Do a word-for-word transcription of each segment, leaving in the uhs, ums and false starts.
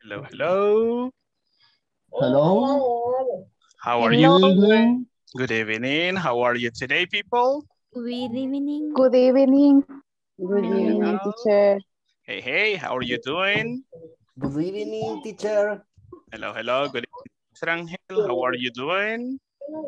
Hello, hello. Hello. How are you? Good evening. Good evening. How are you today, people? Good evening. Good evening. Good Hello. evening, teacher. Hey, hey, how are you doing? Good evening, teacher. Hello, hello. Good evening, mister Angel. How are you doing?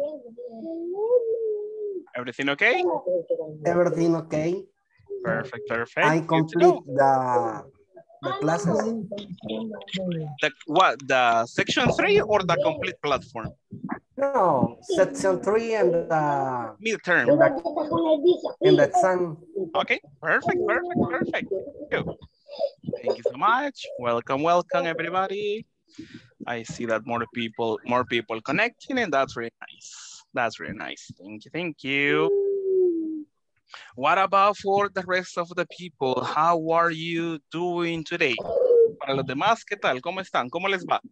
Everything okay? Everything okay? Perfect, perfect. I Good to complete know. the the classes. The, what, the section three or the complete platform? No, section three and the Midterm. and the, and the exam. Okay, perfect, perfect, perfect. Thank you. Thank you so much. Welcome, welcome, everybody. I see that more people, more people connecting, and that's really nice. That's really nice. Thank you, thank you. What about for the rest of the people? How are you doing today? Para los demás, ¿qué tal? ¿Cómo están? ¿Cómo les va?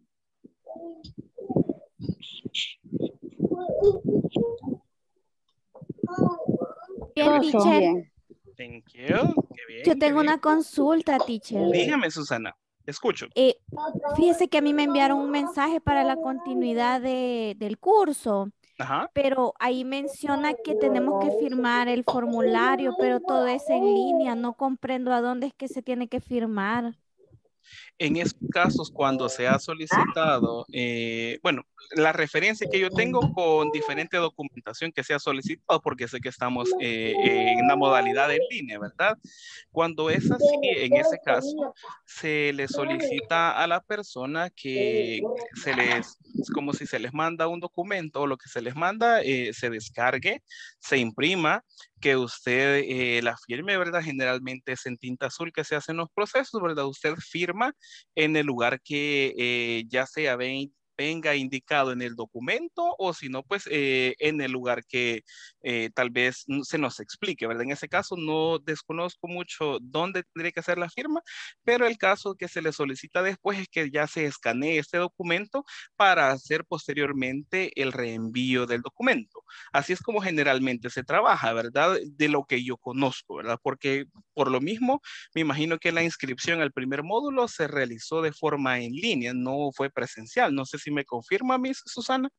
Bien, teacher. Thank you. Qué bien, Yo qué tengo bien. una consulta, teacher. Dígame, Susana. Escucho. Eh, fíjese que a mí me enviaron un mensaje para la continuidad de, del curso, Ajá. pero ahí menciona que tenemos que firmar el formulario, pero todo es en línea. No comprendo a dónde es que se tiene que firmar. En esos casos, cuando se ha solicitado, eh, bueno, la referencia que yo tengo con diferente documentación que se ha solicitado, porque sé que estamos eh, en una modalidad en línea, ¿verdad? Cuando es así, en ese caso, se le solicita a la persona que se les, es como si se les manda un documento, o lo que se les manda eh, se descargue, se imprima, que usted eh, la firme, ¿verdad? Generalmente es en tinta azul que se hacen los procesos, ¿verdad? Usted firma en el lugar que eh, ya sea ven, venga indicado en el documento, o si no, pues eh, en el lugar que eh, tal vez se nos explique, ¿verdad? En ese caso no desconozco mucho dónde tendría que hacer la firma, pero el caso que se le solicita después es que ya se escanee este documento para hacer posteriormente el reenvío del documento. Así es como generalmente se trabaja, ¿verdad? De lo que yo conozco, ¿verdad? Porque por lo mismo, me imagino que la inscripción al primer módulo se realizó de forma en línea, no fue presencial. No sé si me confirma, Miss Susana.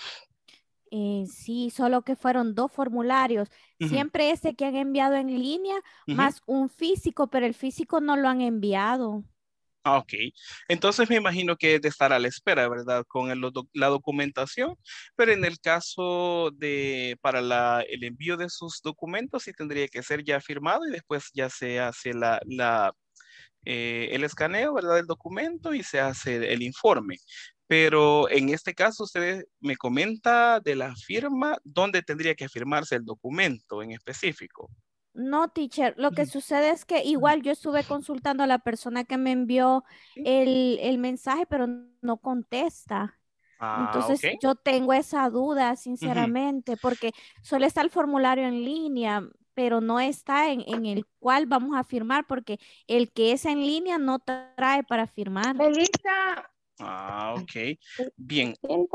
Eh, sí, solo que fueron dos formularios. Uh-huh. Siempre ese que han enviado en línea, Uh-huh. más un físico, pero el físico no lo han enviado. Ah, ok, entonces me imagino que es de estar a la espera, ¿verdad? Con el, la documentación, pero en el caso de, para la, el envío de sus documentos, sí tendría que ser ya firmado y después ya se hace la, la, eh, el escaneo, ¿verdad? Del documento y se hace el informe. Pero en este caso, usted me comenta de la firma, ¿dónde tendría que firmarse el documento en específico? No, teacher, lo que sucede es que igual yo estuve consultando a la persona que me envió el, el mensaje, pero no contesta. Ah, Entonces ok. yo tengo esa duda, sinceramente, uh-huh. porque solo está el formulario en línea, pero no está en, en el cual vamos a firmar, porque el que es en línea no trae para firmar. Melissa. Ah, ok. Bien.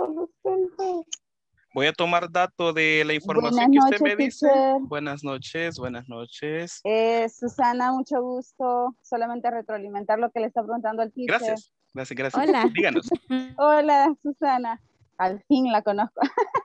Voy a tomar dato de la información Buenas que usted noches, me dice. teacher. Buenas noches, buenas noches. Eh, Susana, mucho gusto. Solamente retroalimentar lo que le está preguntando el teacher. Gracias, gracias, gracias. Hola. Díganos. Hola, Susana. Al fin la conozco.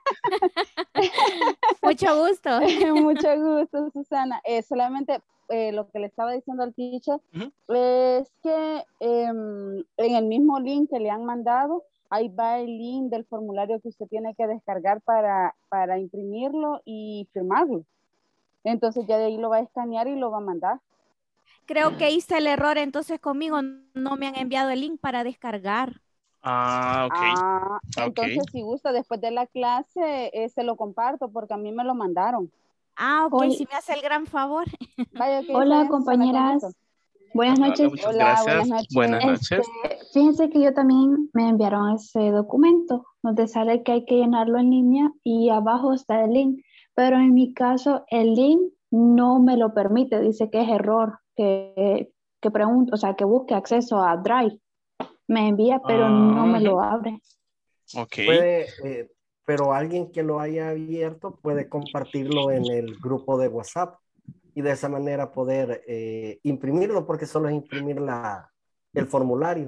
Mucho gusto. Mucho gusto, Susana. Eh, solamente eh, lo que le estaba diciendo al teacher uh-huh. es que eh, en el mismo link que le han mandado, ahí va el link del formulario que usted tiene que descargar para, para imprimirlo y firmarlo. Entonces ya de ahí lo va a escanear y lo va a mandar. Creo que hice el error, entonces conmigo no me han enviado el link para descargar. Ah, ok. Ah, entonces okay. si gusta, después de la clase, eh, se lo comparto porque a mí me lo mandaron. Ah, ok, Hola. Si me hace el gran favor. Vaya, okay, Hola, compañeras. Buenas hola, noches. Muchas Hola, gracias. buenas noches. Buenas noches. Este, fíjense que yo también me enviaron ese documento donde sale que hay que llenarlo en línea y abajo está el link. Pero en mi caso, el link no me lo permite. Dice que es error, que, que pregunto, o sea, que busque acceso a Drive. Me envía, pero uh-huh. no me lo abre. Ok. Puede, eh, pero alguien que lo haya abierto puede compartirlo en el grupo de WhatsApp y de esa manera poder eh, imprimirlo, porque solo es imprimir la, el formulario.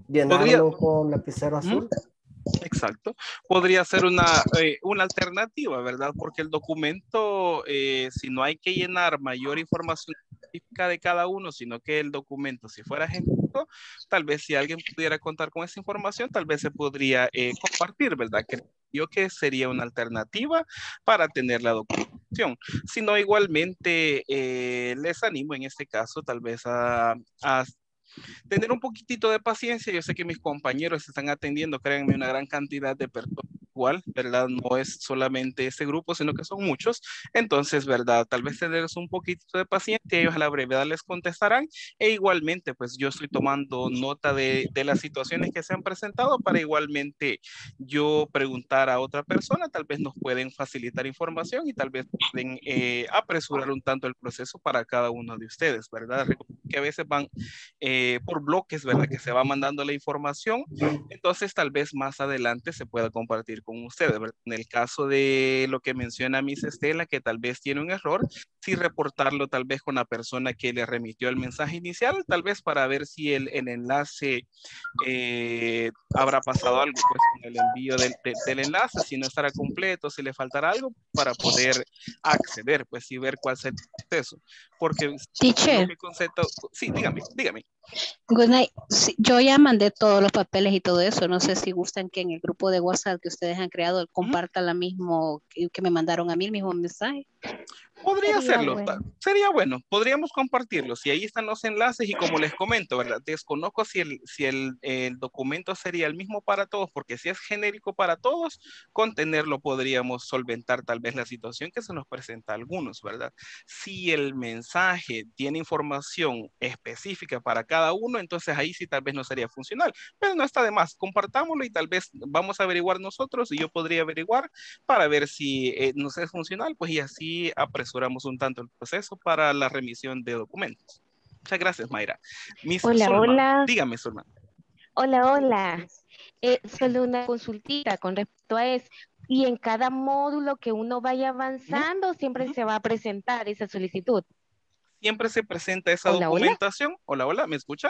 Podría, llenarlo con lapicero azul. ¿Mm? Exacto. Podría ser una, eh, una alternativa, ¿verdad? Porque el documento, eh, si no hay que llenar mayor información específica de cada uno, sino que el documento, si fuera genérico, tal vez si alguien pudiera contar con esa información, tal vez se podría eh, compartir, ¿verdad? Creo yo que sería una alternativa para tener la documentación. Si no, igualmente eh, les animo en este caso tal vez a, a tener un poquitito de paciencia. Yo sé que mis compañeros están atendiendo, créanme, una gran cantidad de personas igual, ¿verdad? No es solamente ese grupo, sino que son muchos. Entonces, ¿verdad? Tal vez tenerles un poquito de paciencia, ellos a la brevedad les contestarán e igualmente, pues yo estoy tomando nota de, de las situaciones que se han presentado para igualmente yo preguntar a otra persona, tal vez nos pueden facilitar información y tal vez pueden eh, apresurar un tanto el proceso para cada uno de ustedes, ¿verdad? Recuerden que a veces van eh, por bloques, ¿verdad? Que se va mandando la información, entonces tal vez más adelante se pueda compartir con ustedes, ¿verdad? En el caso de lo que menciona Miss Estela, que tal vez tiene un error, sí reportarlo tal vez con la persona que le remitió el mensaje inicial, tal vez para ver si el, el enlace eh, habrá pasado algo, pues con el envío del, del, del enlace, si no estará completo, si le faltará algo, para poder acceder, pues y ver cuál será el proceso. Porque Teacher. mi concepto, sí, dígame, dígame. Good night. Sí, yo ya mandé todos los papeles y todo eso. No sé si gustan que en el grupo de WhatsApp que ustedes han creado compartan uh-huh. la mismo que, que me mandaron a mí, el mismo mensaje. Podría Sería hacerlo, bueno. sería bueno, podríamos compartirlos y ahí están los enlaces y como les comento, ¿verdad? Desconozco si el, si el, el documento sería el mismo para todos, porque si es genérico para todos, con tenerlo podríamos solventar tal vez la situación que se nos presenta a algunos, ¿verdad? Si el mensaje tiene información específica para cada uno, entonces ahí sí tal vez no sería funcional, pero no está de más, compartámoslo y tal vez vamos a averiguar nosotros y yo podría averiguar para ver si eh, nos es funcional, pues y así apresuramos un tanto el proceso para la remisión de documentos. Muchas gracias, Mayra. Miss hola, Zulma, hola. dígame, Zulma. Hola, hola. Eh, solo una consultita con respecto a eso. Y en cada módulo que uno vaya avanzando, uh-huh. siempre uh-huh. se va a presentar esa solicitud. Siempre se presenta esa hola, documentación. Hola, hola, ¿me escucha?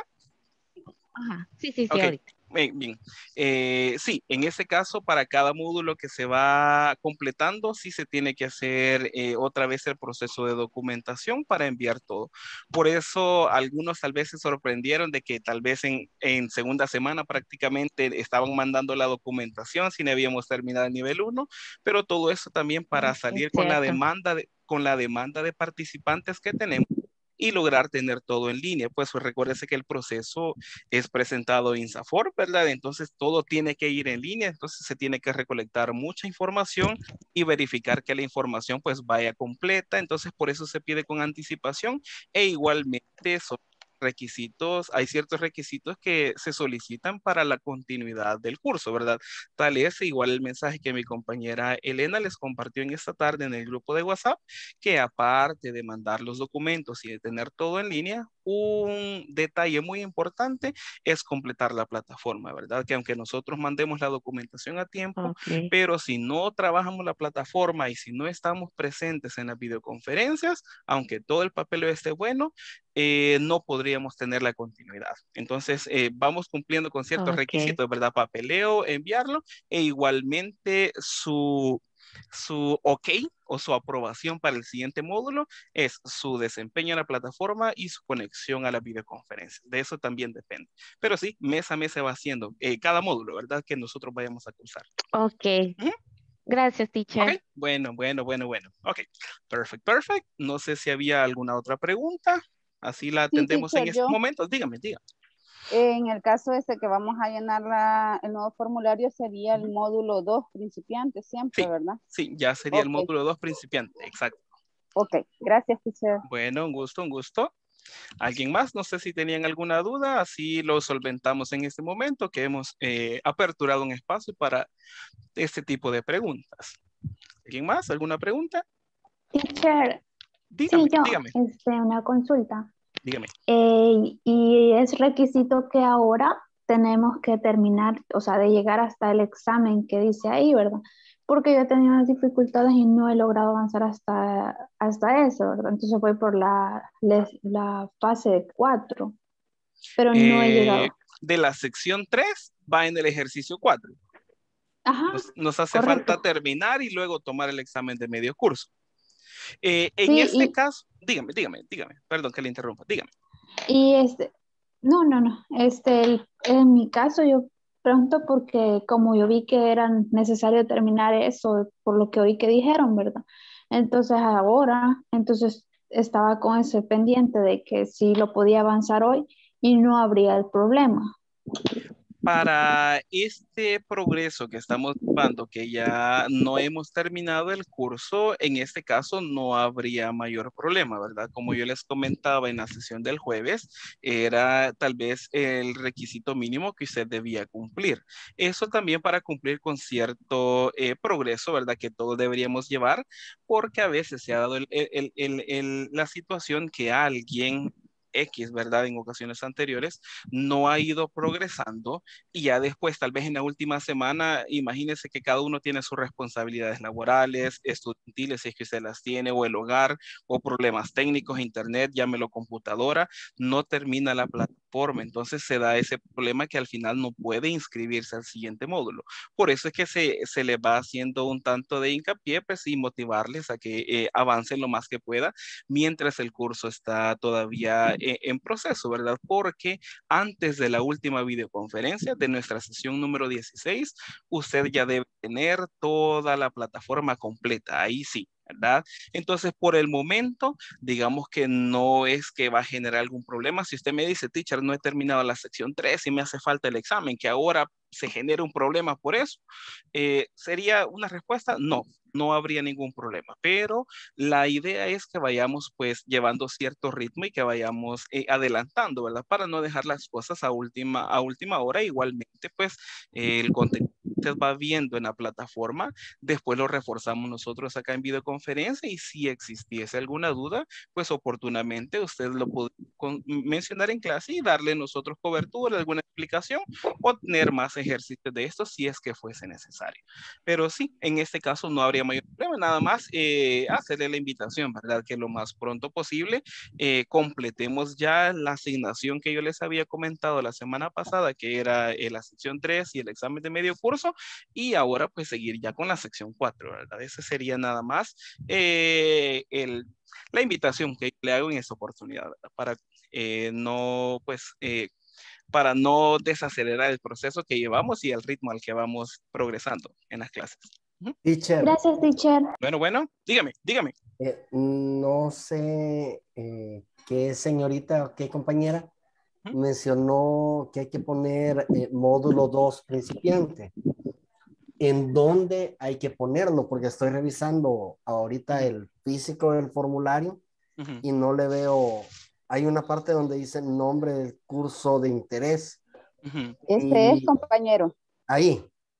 Ajá, sí, sí, sí, okay. ahorita. Bien, bien. Eh, sí, en ese caso, para cada módulo que se va completando, sí se tiene que hacer eh, otra vez el proceso de documentación para enviar todo. Por eso, algunos tal vez se sorprendieron de que tal vez en, en segunda semana prácticamente estaban mandando la documentación si no habíamos terminado el nivel uno, pero todo eso también para salir con la demanda de, con la demanda de participantes que tenemos y lograr tener todo en línea. Pues, pues recuérdese que el proceso es presentado en INSAFORP, ¿verdad? Entonces todo tiene que ir en línea, entonces se tiene que recolectar mucha información y verificar que la información pues vaya completa, entonces por eso se pide con anticipación e igualmente son requisitos, hay ciertos requisitos que se solicitan para la continuidad del curso, ¿verdad? Tal es igual el mensaje que mi compañera Elena les compartió en esta tarde en el grupo de WhatsApp, que aparte de mandar los documentos y de tener todo en línea, un detalle muy importante es completar la plataforma, ¿verdad? Que aunque nosotros mandemos la documentación a tiempo, okay. pero si no trabajamos la plataforma y si no estamos presentes en las videoconferencias, aunque todo el papel esté bueno, eh, no podríamos tener la continuidad. Entonces, eh, vamos cumpliendo con ciertos okay. requisitos, ¿verdad? Papeleo, enviarlo e igualmente su... su ok o su aprobación para el siguiente módulo es su desempeño en la plataforma y su conexión a la videoconferencia. De eso también depende. Pero sí, mes a mes se va haciendo eh, cada módulo, ¿verdad? Que nosotros vayamos a cursar. Ok. ¿Mm? Gracias, teacher. Ok, bueno, bueno, bueno, bueno. Ok, perfect, perfect. No sé si había alguna otra pregunta. Así la atendemos sí, teacher, en estos momentos. Dígame, dígame. En el caso este que vamos a llenar la, el nuevo formulario sería el módulo dos principiante siempre, sí, ¿verdad? Sí, ya sería okay. el módulo dos principiante, exacto. Ok, gracias, teacher. Bueno, un gusto, un gusto. ¿Alguien más? No sé si tenían alguna duda, así lo solventamos en este momento que hemos eh, aperturado un espacio para este tipo de preguntas. ¿Alguien más? ¿Alguna pregunta? Teacher, dígame, sí, yo, dígame. Este, una consulta. Dígame. Eh, y es requisito que ahora tenemos que terminar, o sea, de llegar hasta el examen que dice ahí, ¿verdad? Porque yo he tenido unas dificultades y no he logrado avanzar hasta, hasta eso, ¿verdad? Entonces voy por la, la fase cuatro, pero eh, no he llegado. de la sección tres va en el ejercicio cuatro. Ajá, nos, nos hace correcto. falta terminar y luego tomar el examen de medio curso. Eh, en Sí, este y, caso, dígame, dígame, dígame, perdón que le interrumpa, dígame. y este, no, no, no, este, el- en mi caso yo pregunto porque como yo vi que era necesario terminar eso, por lo que oí que dijeron, ¿verdad? Entonces ahora, entonces estaba con ese pendiente de que sí lo podía avanzar hoy y no habría el problema. Para este progreso que estamos llevando, que ya no hemos terminado el curso, en este caso no habría mayor problema, ¿verdad? Como yo les comentaba en la sesión del jueves, era tal vez el requisito mínimo que usted debía cumplir. Eso también para cumplir con cierto eh, progreso, ¿verdad? Que todos deberíamos llevar, porque a veces se ha dado el, el, el, el, la situación que alguien X, ¿verdad? En ocasiones anteriores, no ha ido progresando y ya después, tal vez en la última semana, imagínese que cada uno tiene sus responsabilidades laborales, estudiantiles, si es que usted las tiene, o el hogar, o problemas técnicos, internet, llámelo computadora, no termina la plataforma, entonces se da ese problema que al final no puede inscribirse al siguiente módulo. Por eso es que se, se le va haciendo un tanto de hincapié, pues, y motivarles a que eh, avancen lo más que pueda mientras el curso está todavía eh, en proceso, ¿verdad? Porque antes de la última videoconferencia de nuestra sesión número dieciséis, usted ya debe tener toda la plataforma completa, ahí sí, ¿verdad? Entonces, por el momento, digamos que no es que va a generar algún problema. Si usted me dice, teacher, no he terminado la sección tres y me hace falta el examen, que ahora se genere un problema por eso, eh, ¿sería una respuesta? No, no habría ningún problema, pero la idea es que vayamos pues llevando cierto ritmo y que vayamos eh, adelantando, ¿verdad? Para no dejar las cosas a última, a última hora. Igualmente, pues eh, el contenido que usted va viendo en la plataforma, después lo reforzamos nosotros acá en videoconferencia y si existiese alguna duda, pues oportunamente usted lo puede mencionar en clase y darle nosotros cobertura, alguna explicación o tener más ejercicios de esto si es que fuese necesario. Pero sí, en este caso no habría mayor problema, nada más eh, hacerle la invitación, ¿verdad? Que lo más pronto posible eh, completemos ya la asignación que yo les había comentado la semana pasada, que era eh, la sección tres y el examen de medio curso, y ahora pues seguir ya con la sección cuatro, ¿verdad? Ese sería nada más eh, el, la invitación que le hago en esta oportunidad, ¿verdad? Para eh, no pues... Eh, para no desacelerar el proceso que llevamos y el ritmo al que vamos progresando en las clases. Uh-huh. Teacher. Gracias, teacher. Bueno, bueno, dígame, dígame. Eh, no sé eh, qué señorita, qué compañera uh-huh. mencionó que hay que poner eh, módulo dos principiante. ¿En dónde hay que ponerlo? Porque estoy revisando ahorita uh-huh. el físico del formulario uh-huh. y no le veo. Hay una parte donde dice nombre del curso de interés. Uh-huh. Este es, compañero. Ahí.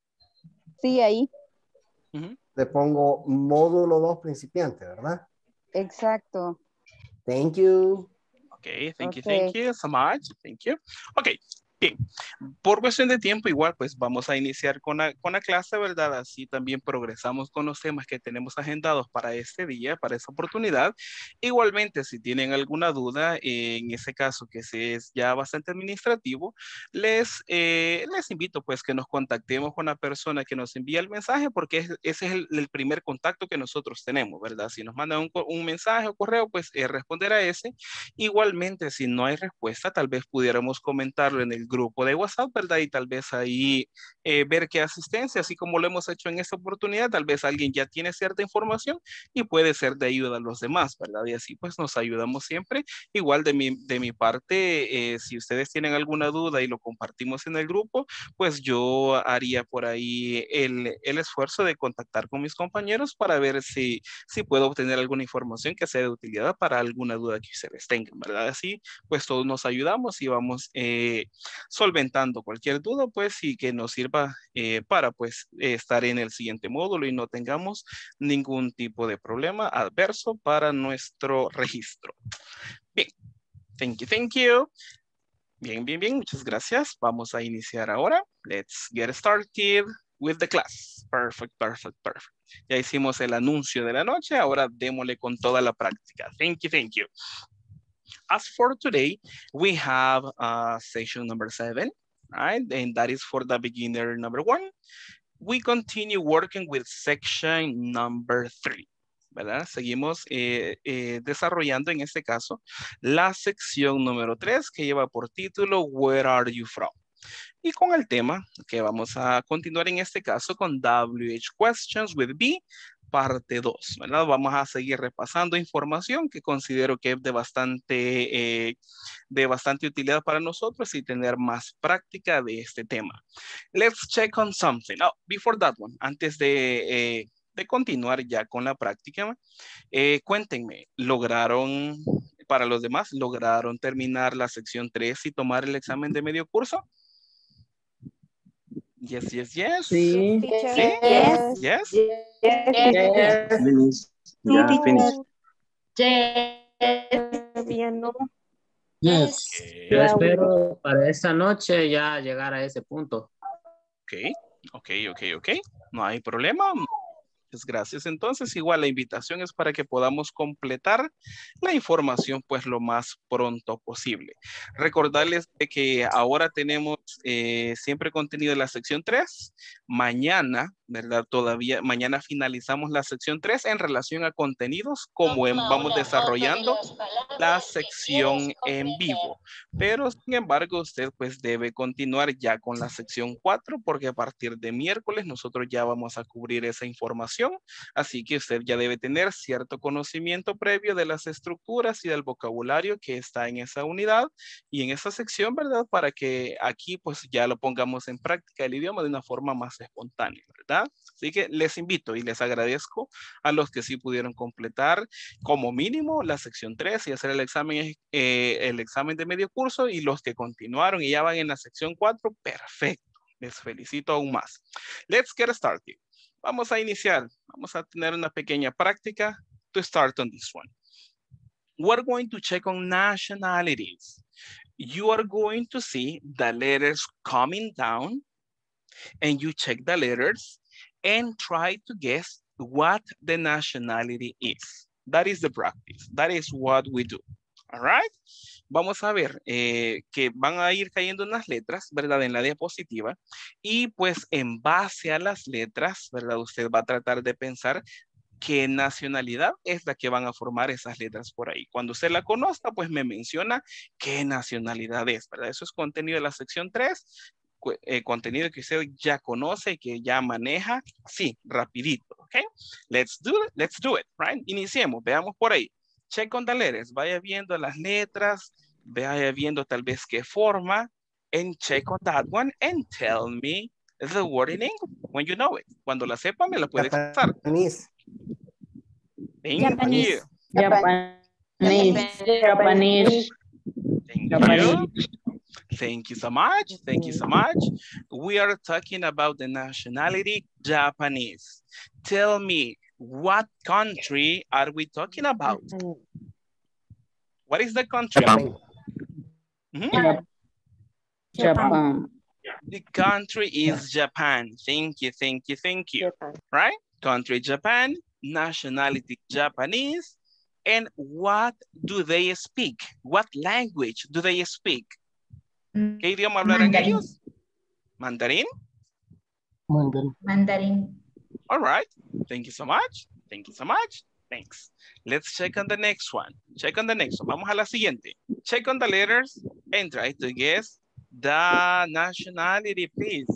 Sí, ahí. Uh-huh. Le pongo módulo dos principiante, ¿verdad? Exacto. Thank you. Okay, thank okay. you, thank you so much. Thank you. Okay. Bien, por cuestión de tiempo igual pues vamos a iniciar con la, con la clase, ¿verdad? Así también progresamos con los temas que tenemos agendados para este día, para esta oportunidad. Igualmente, si tienen alguna duda, eh, en ese caso que es ya bastante administrativo, les, eh, les invito pues que nos contactemos con la persona que nos envía el mensaje, porque es, ese es el, el primer contacto que nosotros tenemos, ¿verdad? Si nos mandan un, un mensaje o correo, pues eh, responder a ese. Igualmente, si no hay respuesta, tal vez pudiéramos comentarlo en el grupo de WhatsApp, ¿verdad? Y tal vez ahí eh, ver qué asistencia, así como lo hemos hecho en esta oportunidad, tal vez alguien ya tiene cierta información y puede ser de ayuda a los demás, ¿verdad? Y así pues nos ayudamos siempre. Igual de mi, de mi parte, eh, si ustedes tienen alguna duda y lo compartimos en el grupo, pues yo haría por ahí el, el esfuerzo de contactar con mis compañeros para ver si, si puedo obtener alguna información que sea de utilidad para alguna duda que ustedes tengan, ¿verdad? Así pues todos nos ayudamos y vamos eh, solventando cualquier duda, pues, y que nos sirva eh, para, pues, eh, estar en el siguiente módulo y no tengamos ningún tipo de problema adverso para nuestro registro. Bien, thank you, thank you. Bien, bien, bien, muchas gracias. Vamos a iniciar ahora. Let's get started with the class. Perfect, perfect, perfect. Ya hicimos el anuncio de la noche, ahora démosle con toda la práctica. Thank you, thank you. As for today, we have uh, session number seven. right? And that is for the beginner number one. We continue working with section number three, ¿verdad? Seguimos eh, eh, desarrollando en este caso la sección número tres que lleva por título Where are you from? Y con el tema que vamos a continuar en este caso con W H Questions with B, parte dos, ¿verdad? Vamos a seguir repasando información que considero que es de bastante, eh, de bastante utilidad para nosotros y tener más práctica de este tema. Let's check on something. Oh, before that one, antes de, eh, de continuar ya con la práctica, eh, cuéntenme, ¿lograron, para los demás, lograron terminar la sección tres y tomar el examen de medio curso? Yes, yes, yes. Sí. ¿Sí? Yes. Yes. Yes. Finish. Ya, finish. Todavía no. Yes. Okay. Yo espero para esta noche ya llegar a ese punto. Ok, ok, ok, ok. No hay problema. Muchas gracias. Entonces, igual la invitación es para que podamos completar la información pues lo más pronto posible. Recordarles de que ahora tenemos eh, siempre contenido de la sección tres. Mañana, ¿verdad? Todavía, mañana finalizamos la sección tres en relación a contenidos como en, vamos desarrollando la sección en vivo. Pero, sin embargo, usted pues debe continuar ya con la sección cuatro porque a partir de miércoles nosotros ya vamos a cubrir esa información. Así que usted ya debe tener cierto conocimiento previo de las estructuras y del vocabulario que está en esa unidad y en esa sección, ¿verdad? Para que aquí pues ya lo pongamos en práctica el idioma de una forma más espontánea, ¿verdad? Así que les invito y les agradezco a los que sí pudieron completar como mínimo la sección tres y hacer el examen, eh, el examen de medio curso, y los que continuaron y ya van en la sección cuatro, perfecto. Les felicito aún más. Let's get started. Vamos a iniciar, vamos a tener una pequeña práctica to start on this one. We're going to check on nationalities. You are going to see the letters coming down and you check the letters and try to guess what the nationality is. That is the practice. That is what we do. All right. Vamos a ver eh, que van a ir cayendo unas letras, ¿verdad? En la diapositiva. Y pues en base a las letras, ¿verdad? Usted va a tratar de pensar qué nacionalidad es la que van a formar esas letras por ahí. Cuando usted la conozca, pues me menciona qué nacionalidad es, ¿verdad? Eso es contenido de la sección tres. Eh, contenido que usted ya conoce y que ya maneja. Sí, rapidito, ¿ok? Let's do it. Let's do it, right? Iniciemos, veamos por ahí. Check on the letters, vaya viendo las letras, vaya viendo tal vez qué forma, and check on that one and tell me the word in English when you know it. Cuando la sepa me la puede expresar. Japanese. Thank Japanese. you. Japanese. Japanese. Thank Japanese. you. Thank you so much. Thank you so much. We are talking about the nationality Japanese. Tell me, what country are we talking about? What is the country? Japan. Mm-hmm. Japan. The country is Japan. Thank you, thank you, thank you. Right? Country Japan, nationality Japanese, and what do they speak? What language do they speak? ¿Qué idioma hablarán ellos? ¿Mandarín? Mandarín. Mandarín. All right. Thank you so much. Thank you so much. Thanks. Let's check on the next one. Check on the next one. Vamos a la siguiente. Check on the letters and try to guess the nationality, please.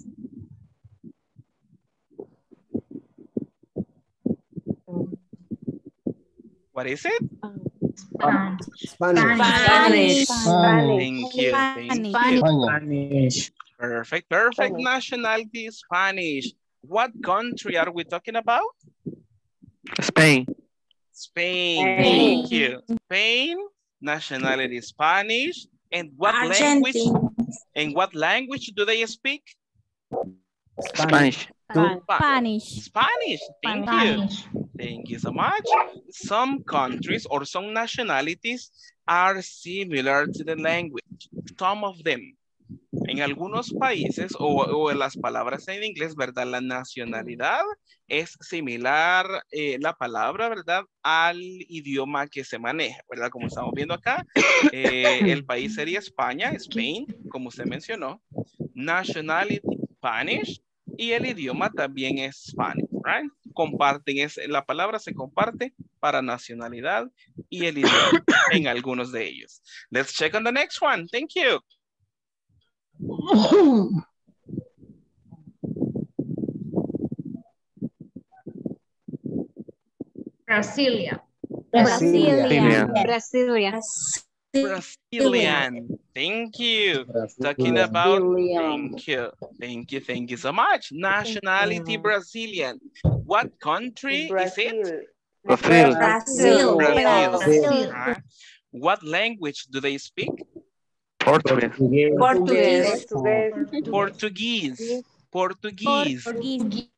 What is it? Spanish. Spanish. Spanish. Thank you. Thank you. Spanish. Perfect. Perfect. Nationality is Spanish. What country are we talking about? Spain. Spain. Thank you. Spain. Nationality Spanish. And what language? And what language do they speak? Spanish. Spanish. Spanish. Thank you. Thank you so much. Some countries or some nationalities are similar to the language. Some of them. En algunos países o, o en las palabras en inglés, ¿verdad? La nacionalidad es similar, eh, la palabra, ¿verdad? Al idioma que se maneja, ¿verdad? Como estamos viendo acá, eh, el país sería España, Spain, como usted mencionó. nationality, Spanish, y el idioma también es Spanish, right? Comparten, es, la palabra se comparte para nacionalidad y el idioma en algunos de ellos. Let's check on the next one. Thank you. Brasilia. Brasilia. Brasilia. Brazilian. Thank you. Talking about, thank you. Thank you. Thank you so much. Nationality Brazilian. What country is it? Brazil. Brazil. Brazil. Brazil. Right. What language do they speak? Portuguese. Portuguese. Portuguese. Portuguese. Portuguese.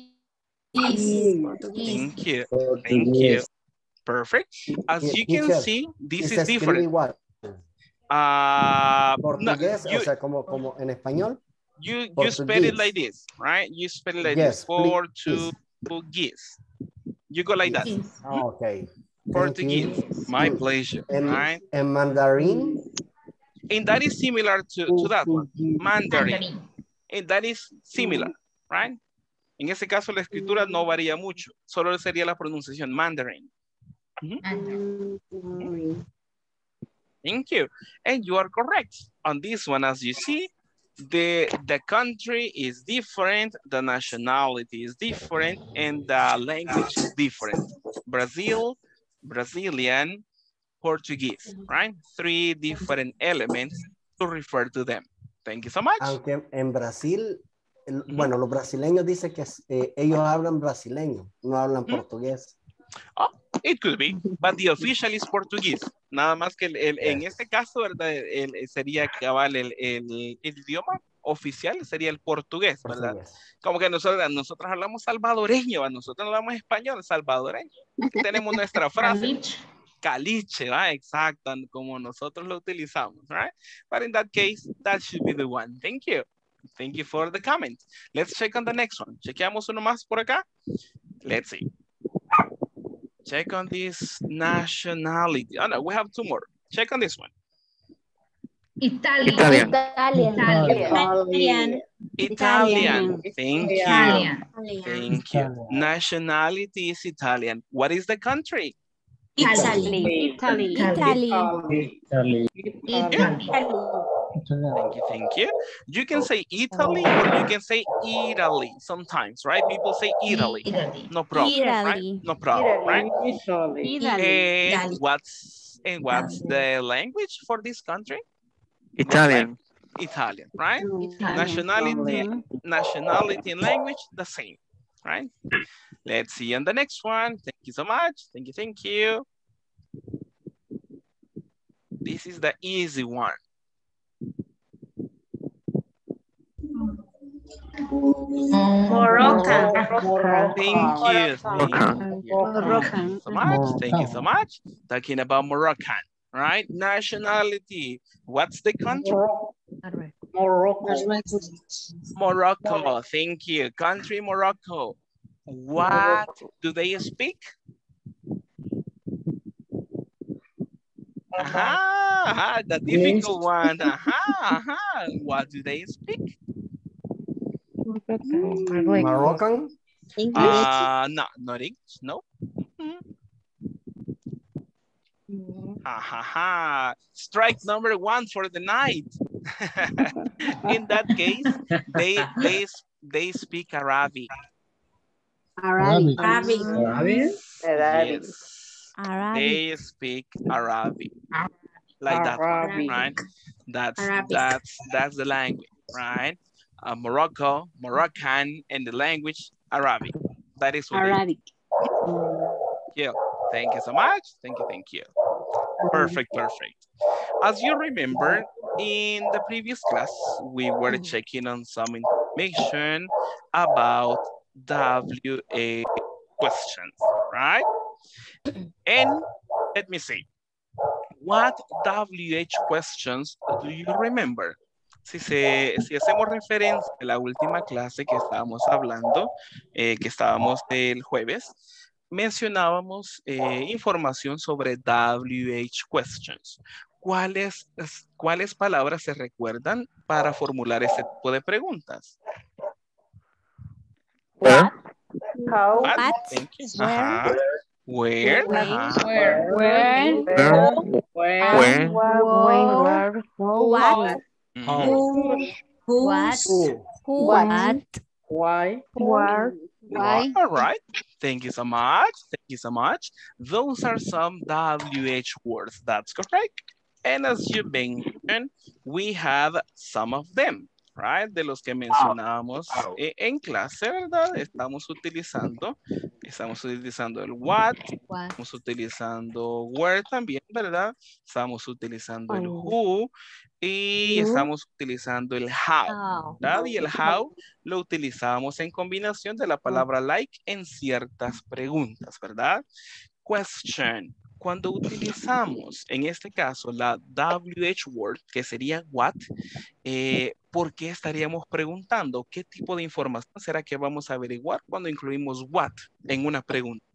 Thank you. Thank you. Perfect. As you can Teacher, see, this ¿se is escribe different. igual? Uh, no, Portugués, you, o sea, como, como en español. you, you spell it like this, right? You spell it like Yes, this. please. Portuguese. You go like that. Oh, okay. Thank Portuguese. you. My pleasure. And, right? and Mandarin? And that is similar to, to that one. Mandarin. And that is similar, right? En ese caso la escritura no varía mucho. Solo sería la pronunciación Mandarin. Mm-hmm. Thank you. And you are correct. On this one, as you see, the, the country is different, the nationality is different, and the language is different. Brazil, Brazilian, Portuguese, right? Three different elements to refer to them. Thank you so much. Aunque en Brasil, el, mm-hmm. bueno, los brasileños dicen que eh, ellos hablan brasileño, no hablan mm-hmm. portugués. Oh, it could be, but the official is Portuguese. Nada más que el, el, yes. En este caso, ¿verdad? El, el, sería cabal el, el, el idioma oficial sería el portugués, ¿verdad? Portugués. Como que nosotros, nosotros hablamos salvadoreño, nosotros no hablamos español, salvadoreño. Tenemos nuestra frase. Caliche. Caliche, ¿verdad? Exacto, como nosotros lo utilizamos, right? But in that case, that should be the one. Thank you. Thank you for the comment. Let's check on the next one. Chequeamos uno más por acá. Let's see. Check on this nationality. Oh no, we have two more. Check on this one. Italian. Italian. Italian. Italian. Thank you. Thank you. Nationality is Italian. What is the country? Italy. Italy. Italy. Italy. Italy. Thank you, thank you. You can say Italy or you can say Italy sometimes, right? People say Italy. Italy. No problem, Italy. Right? No problem, right? Italy. And Italy. what's and what's the language for this country? Italian. Italian, right? Italian. Nationality, nationality and language, the same, right? Let's see on the next one. Thank you so much. Thank you, thank you. This is the easy one. Moroccan. Thank you. Thank you so much. Thank you so much. Talking about Moroccan, right? Nationality. What's the country? Morocco. Morocco. Thank you. Country Morocco. What do they speak? Aha, aha, the difficult one. Aha, aha. What do they speak? Moroccan? English? Uh, no, not English, no. Mm-hmm. Ha ha ha. Strike number one for the night. In that case, they they they speak Arabic. Arabic. Arabic. Arabic. Yes. Arabic. They speak Arabic. Like that one, right? That's Arabic. that's that's the language, right? Uh, Morocco, Moroccan, and the language Arabic. That is what Arabic. Yeah. Thank you so much. Thank you, thank you. Perfect, perfect. As you remember, in the previous class, we were checking on some information about W H questions, right? And let me see. What W H questions do you remember? Si, se, si hacemos referencia a la última clase que estábamos hablando, eh, que estábamos el jueves, mencionábamos eh, información sobre W H questions. ¿cuáles, ¿cuáles palabras se recuerdan para formular este tipo de preguntas? Where? How? What? What? Thank you. Where? Ajá. Where? Ajá. Where? When? Where? When? When? Where? What? Mhm. Who? What? Who? Who? What? What? Why? Where? Why? All right. Thank you so much. Thank you so much. Those are some W H words. That's correct. And as you mentioned, we have some of them, right? De los que mencionábamos eh, en clase, ¿verdad? Estamos utilizando, estamos utilizando el what, What? estamos utilizando where también, ¿verdad? Estamos utilizando el who y estamos utilizando el how, How? ¿verdad? Y el how lo utilizamos en combinación de la palabra like en ciertas preguntas, ¿verdad? Question. Cuando utilizamos, en este caso, la W H word, que sería what, eh, ¿por qué estaríamos preguntando? ¿Qué tipo de información será que vamos a averiguar cuando incluimos what en una pregunta?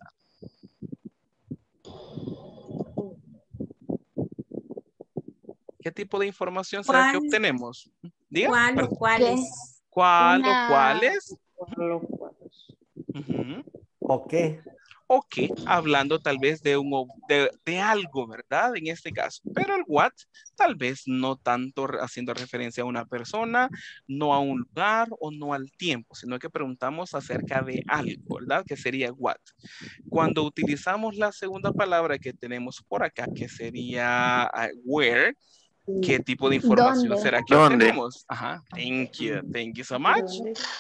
¿Qué tipo de información será que ¿Cuál? obtenemos? Diga. ¿Cuál o Perdón. cuáles? ¿Cuál o Una- cuáles? Ujú. ¿O qué? O que hablando tal vez de, un, ob- de, de algo, ¿verdad? En este caso. Pero el what, tal vez no tanto re- haciendo referencia a una persona, no a un lugar o no al tiempo, sino que preguntamos acerca de algo, ¿verdad? Que sería what. Cuando utilizamos la segunda palabra que tenemos por acá, que sería ah, where, ¿qué tipo de información ¿Dónde? será que ¿Dónde? obtenemos? Ajá. Thank you. Thank you so much.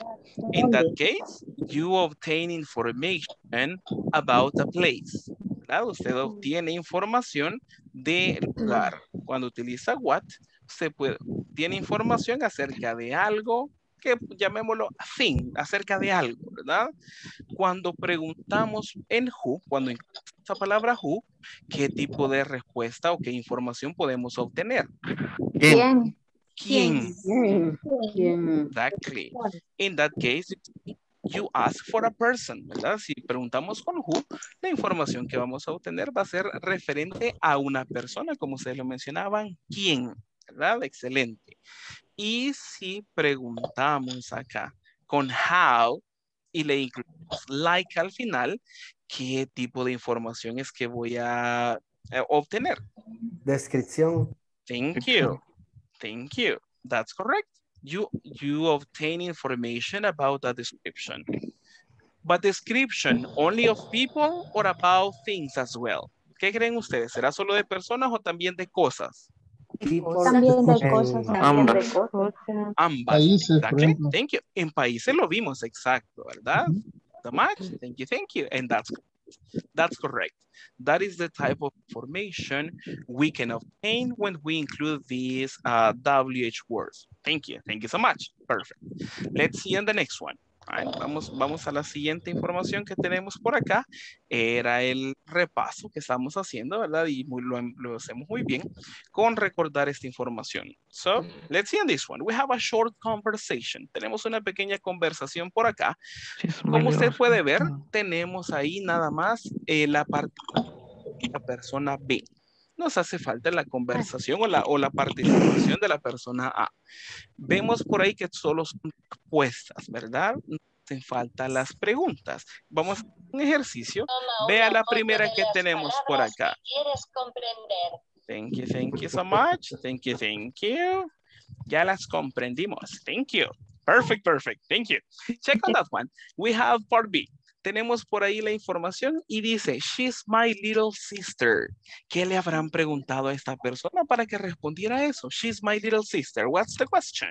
In that case, you obtain information about a place. ¿Verdad? Usted obtiene información del lugar. Cuando utiliza what, usted puede, tiene información acerca de algo que llamémoslo thing, acerca de algo, ¿verdad? Cuando preguntamos en who, cuando incluimos esa palabra who, ¿qué tipo de respuesta o qué información podemos obtener? ¿Quién? ¿Quién? ¿Quién? ¿Quién? Exactly. In that case, you ask for a person, ¿verdad? Si preguntamos con who, la información que vamos a obtener va a ser referente a una persona, como ustedes lo mencionaban, ¿quién? ¿Verdad? Excelente. Y si preguntamos acá con how y le incluimos like al final, ¿qué tipo de información es que voy a eh, obtener? Descripción. Thank you. Thank you. That's correct. You, you obtain information about the description. But description only of people or about things as well? ¿Qué creen ustedes? ¿Será solo de personas o también de cosas? También de cosas. Ambas. Ambas. Países, por Exactly. ejemplo. Thank you. En países lo vimos, exacto, ¿verdad? So much. Thank you, thank you. And that's That's correct. That is the type of information we can obtain when we include these uh, W H words. Thank you. Thank you so much. Perfect. Let's see on the next one. All right, vamos, vamos a la siguiente información que tenemos por acá. Era el repaso que estamos haciendo, ¿verdad? Y muy, lo, lo hacemos muy bien con recordar esta información. So, let's see on this one. We have a short conversation. Tenemos una pequeña conversación por acá. Como usted puede ver, tenemos ahí nada más eh, la parte de la persona B. Nos hace falta la conversación o la, o la participación de la persona A. Vemos por ahí que solo son respuestas, ¿verdad? No hacen falta las preguntas. Vamos a hacer un ejercicio. Vea la primera que tenemos por acá. ¿Quieres comprender? Thank you, thank you so much. Thank you, thank you. Ya las comprendimos. Thank you. Perfect, perfect. Thank you. Check on that one. We have part B. Tenemos por ahí la información y dice, she's my little sister. ¿Qué le habrán preguntado a esta persona para que respondiera eso? She's my little sister. What's the question?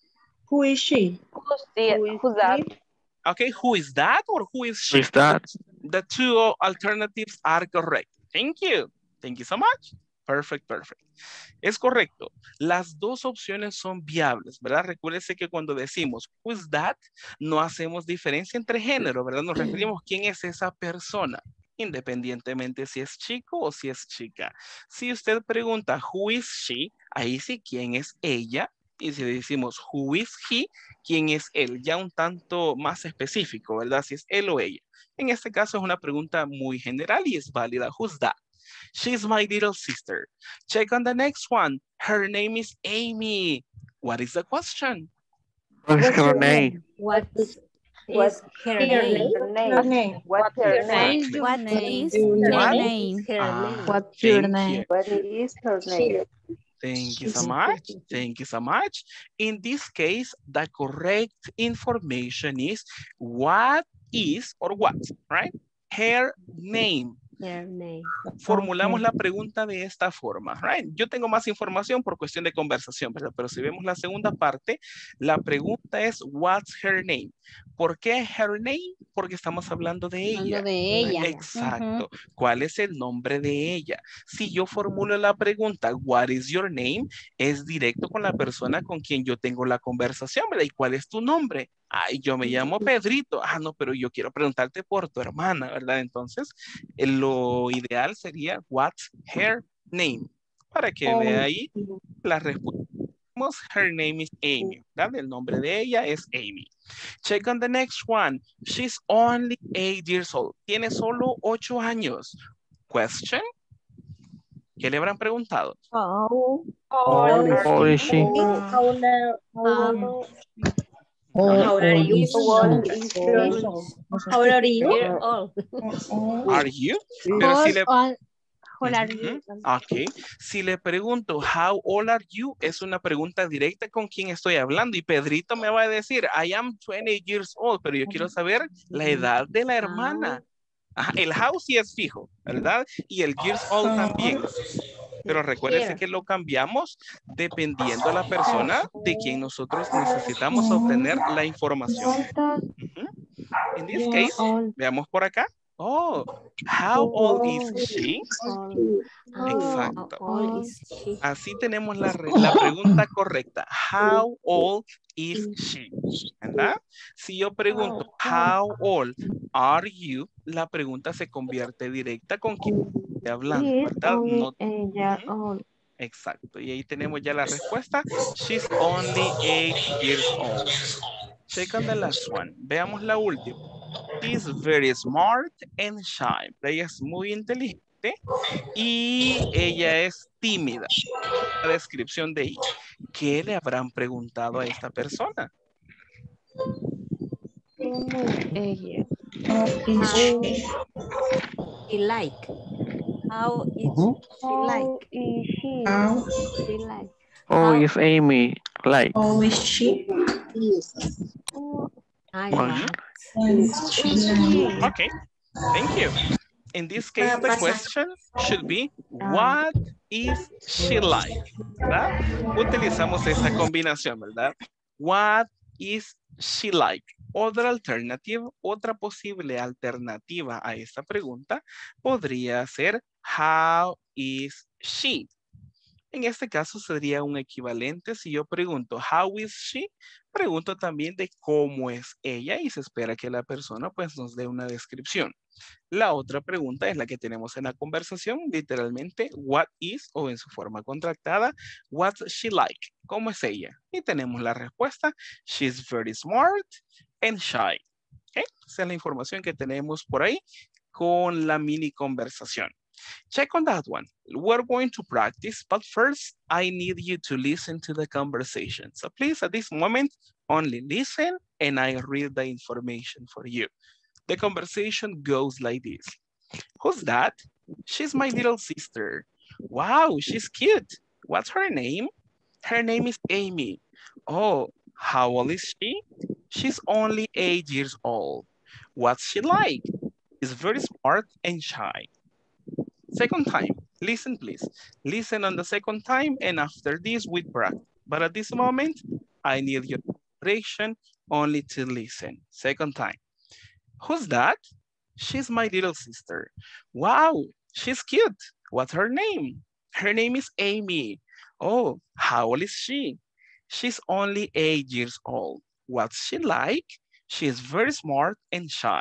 Who is she? Who's, the, who's that? Okay, who is that or who is she? Who is that? The two alternatives are correct. Thank you. Thank you so much. Perfect, perfect. Es correcto. Las dos opciones son viables, ¿verdad? Recuérdese que cuando decimos who's that, no hacemos diferencia entre género, ¿verdad? Nos referimos a quién es esa persona, independientemente si es chico o si es chica. Si usted pregunta who is she, ahí sí quién es ella. Y si decimos who is he, quién es él, ya un tanto más específico, ¿verdad? Si es él o ella. En este caso es una pregunta muy general y es válida. Who's that? She's my little sister. Check on the next one. Her name is Amy. What is the question? What is her name? What is What's her her name? name? What's her name? Exactly. What name? is her What? name? Her Ah, name. What's your thank name? you. What is her name? Thank you so much. Thank you so much. In this case, the correct information is what is or what, right? Her name. Her name. Formulamos la pregunta de esta forma, right? Yo tengo más información por cuestión de conversación, ¿verdad? Pero si vemos la segunda parte, la pregunta es what's her name? ¿Por qué her name? Porque estamos hablando de ella. Hablando de ella. Exacto. ¿Cuál es el nombre de ella? Si yo formulo la pregunta what is your name? Es directo con la persona con quien yo tengo la conversación, ¿verdad? ¿Y cuál es tu nombre? Ay, yo me llamo Pedrito. Ah, no, pero yo quiero preguntarte por tu hermana, ¿verdad? Entonces, eh, lo ideal sería what's her name? Para que vea ahí la respuesta. Her name is Amy, ¿verdad? El nombre de ella es Amy. Check on the next one. She's only eight years old. Tiene solo ocho años. Question? ¿Qué le habrán preguntado? How How is she? How old are you? How old are you? Year old. Are you? Pero si le... How are you? Ok. Si le pregunto, how old are you? Es una pregunta directa con quién estoy hablando. Y Pedrito me va a decir, I am twenty years old. Pero yo quiero saber la edad de la hermana. Ajá, el how sí es fijo, ¿verdad? Y el years old también. Pero recuérdense que lo cambiamos dependiendo a la persona de quien nosotros necesitamos obtener la información. Uh-huh. En this case, veamos por acá. Oh, how old is she? Exacto. Así tenemos la, la pregunta correcta. How old is she? ¿Verdad? Si yo pregunto, how old are you? La pregunta se convierte directa con quien esté hablando, ¿verdad? No, uh-huh. Exacto. Y ahí tenemos ya la respuesta. She's only eight years old. Check on the last one. Veamos la última. She's very smart and shy. Ella es muy inteligente y ella es tímida. La descripción de ella. ¿Qué le habrán preguntado a esta persona? Ella. How she like? How is she like? How she like? How is Amy like? How is she? I Well, Okay, thank you. In this case, the question should be, what is she like? ¿Verdad? Utilizamos esta combinación, ¿verdad? What is she like? Otra alternativa, otra posible alternativa a esta pregunta podría ser, how is she? En este caso sería un equivalente si yo pregunto, how is she? Pregunto también de cómo es ella y se espera que la persona pues nos dé una descripción. La otra pregunta es la que tenemos en la conversación, literalmente, what is, o en su forma contractada, what's she like? ¿Cómo es ella? Y tenemos la respuesta, she's very smart and shy. ¿Okay? Esa es la información que tenemos por ahí con la mini conversación. Check on that one. We're going to practice, but first I need you to listen to the conversation. So please, at this moment, only listen and I read the information for you. The conversation goes like this. Who's that? She's my little sister. Wow, she's cute. What's her name? Her name is Amy. Oh, how old is she? She's only eight years old. What's she like? She's very smart and shy. Second time, listen please. Listen on the second time and after this we practice. But at this moment, I need your cooperation only to listen. Second time. Who's that? She's my little sister. Wow, she's cute. What's her name? Her name is Amy. Oh, how old is she? She's only eight years old. What's she like? She's very smart and shy.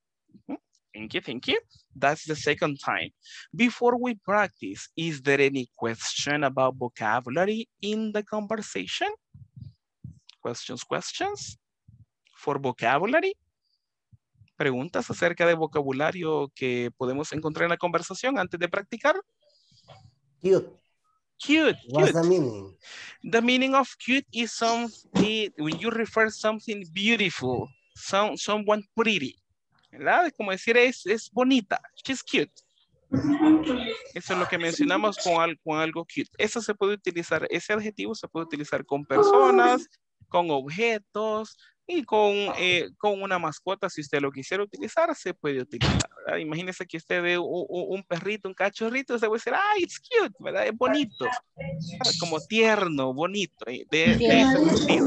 Thank you, thank you. That's the second time. Before we practice, is there any question about vocabulary in the conversation? Questions, questions for vocabulary? ¿Preguntas acerca de vocabulario que podemos encontrar en la conversación antes de practicar? Cute. Cute, What's cute. the meaning? The meaning of cute is something, when you refer something beautiful, some, someone pretty. ¿Verdad? Es como decir, es, es bonita. She's cute. Eso es lo que mencionamos con, al, con algo cute. Eso se puede utilizar, ese adjetivo se puede utilizar con personas, con objetos y con, eh, con una mascota. Si usted lo quisiera utilizar, se puede utilizar, ¿verdad? Imagínese que usted ve un, un perrito, un cachorrito, se puede decir, ah, it's cute, ¿verdad? Es bonito. Como tierno, bonito. De, de ese sentido.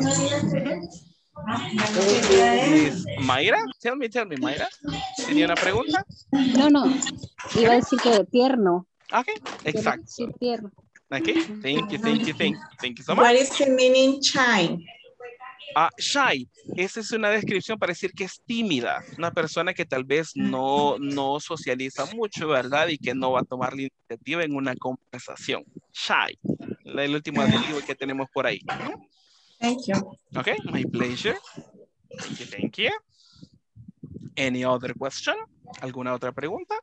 Is Mayra, tell me, tell me, Mayra. ¿Tenía una pregunta? No, no. Iba a decir que tierno. Ok, exacto. Sí, tierno. Ok, thank you, thank you, thank you. Thank you so much. What is the meaning shy? Ah, shy, esa es una descripción para decir que es tímida, una persona que tal vez no, no socializa mucho, ¿verdad? Y que no va a tomar la iniciativa en una conversación. Shy, el último adjetivo que tenemos por ahí. Thank you. Okay, my pleasure. Thank you, thank you. Any other question? ¿Alguna otra pregunta?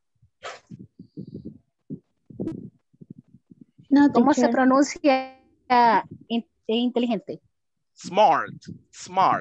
No, ¿cómo se pronuncia uh, in, inteligente? Smart, smart.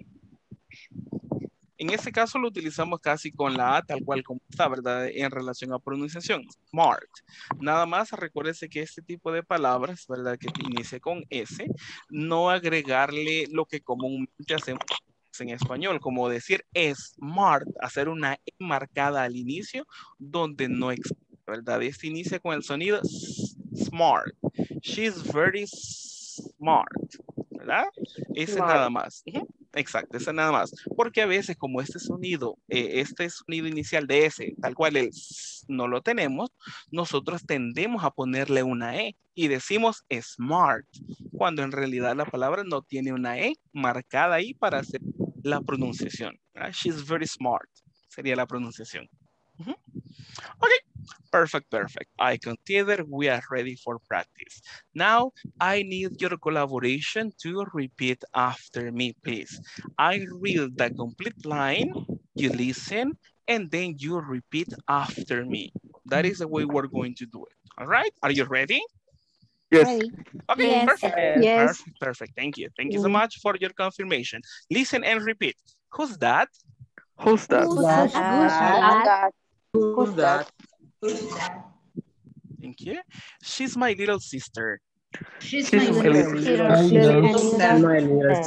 En ese caso lo utilizamos casi con la A tal cual como está, ¿verdad? En relación a pronunciación. Smart. Nada más recuérdese que este tipo de palabras, ¿verdad? Que inicia con S, no agregarle lo que comúnmente hacemos en español, como decir smart, hacer una E marcada al inicio donde no existe, ¿verdad? Este inicia con el sonido smart. She's very smart, ¿verdad? Ese Smart. nada más. Uh-huh. Exacto, ese nada más. Porque a veces como este sonido, eh, este sonido inicial de S, tal cual el S, no lo tenemos, nosotros tendemos a ponerle una E y decimos smart, cuando en realidad la palabra no tiene una E marcada ahí para hacer la pronunciación. ¿Verdad? She's very smart, sería la pronunciación. Uh-huh. Ok, perfect, perfect. I consider we are ready for practice. Now, I need your collaboration to repeat after me, please. I read the complete line, you listen, and then you repeat after me. That is the way we're going to do it. All right, are you ready? Yes. Ready. Okay, Yes. perfect. Yes. Perfect, perfect. Thank you. Thank you so much for your confirmation. Listen and repeat. Who's that? Who's that? Who's That, that? Who's that? Who's that? Thank you. She's my little sister. She's She's my my little little sister. Who's that? My little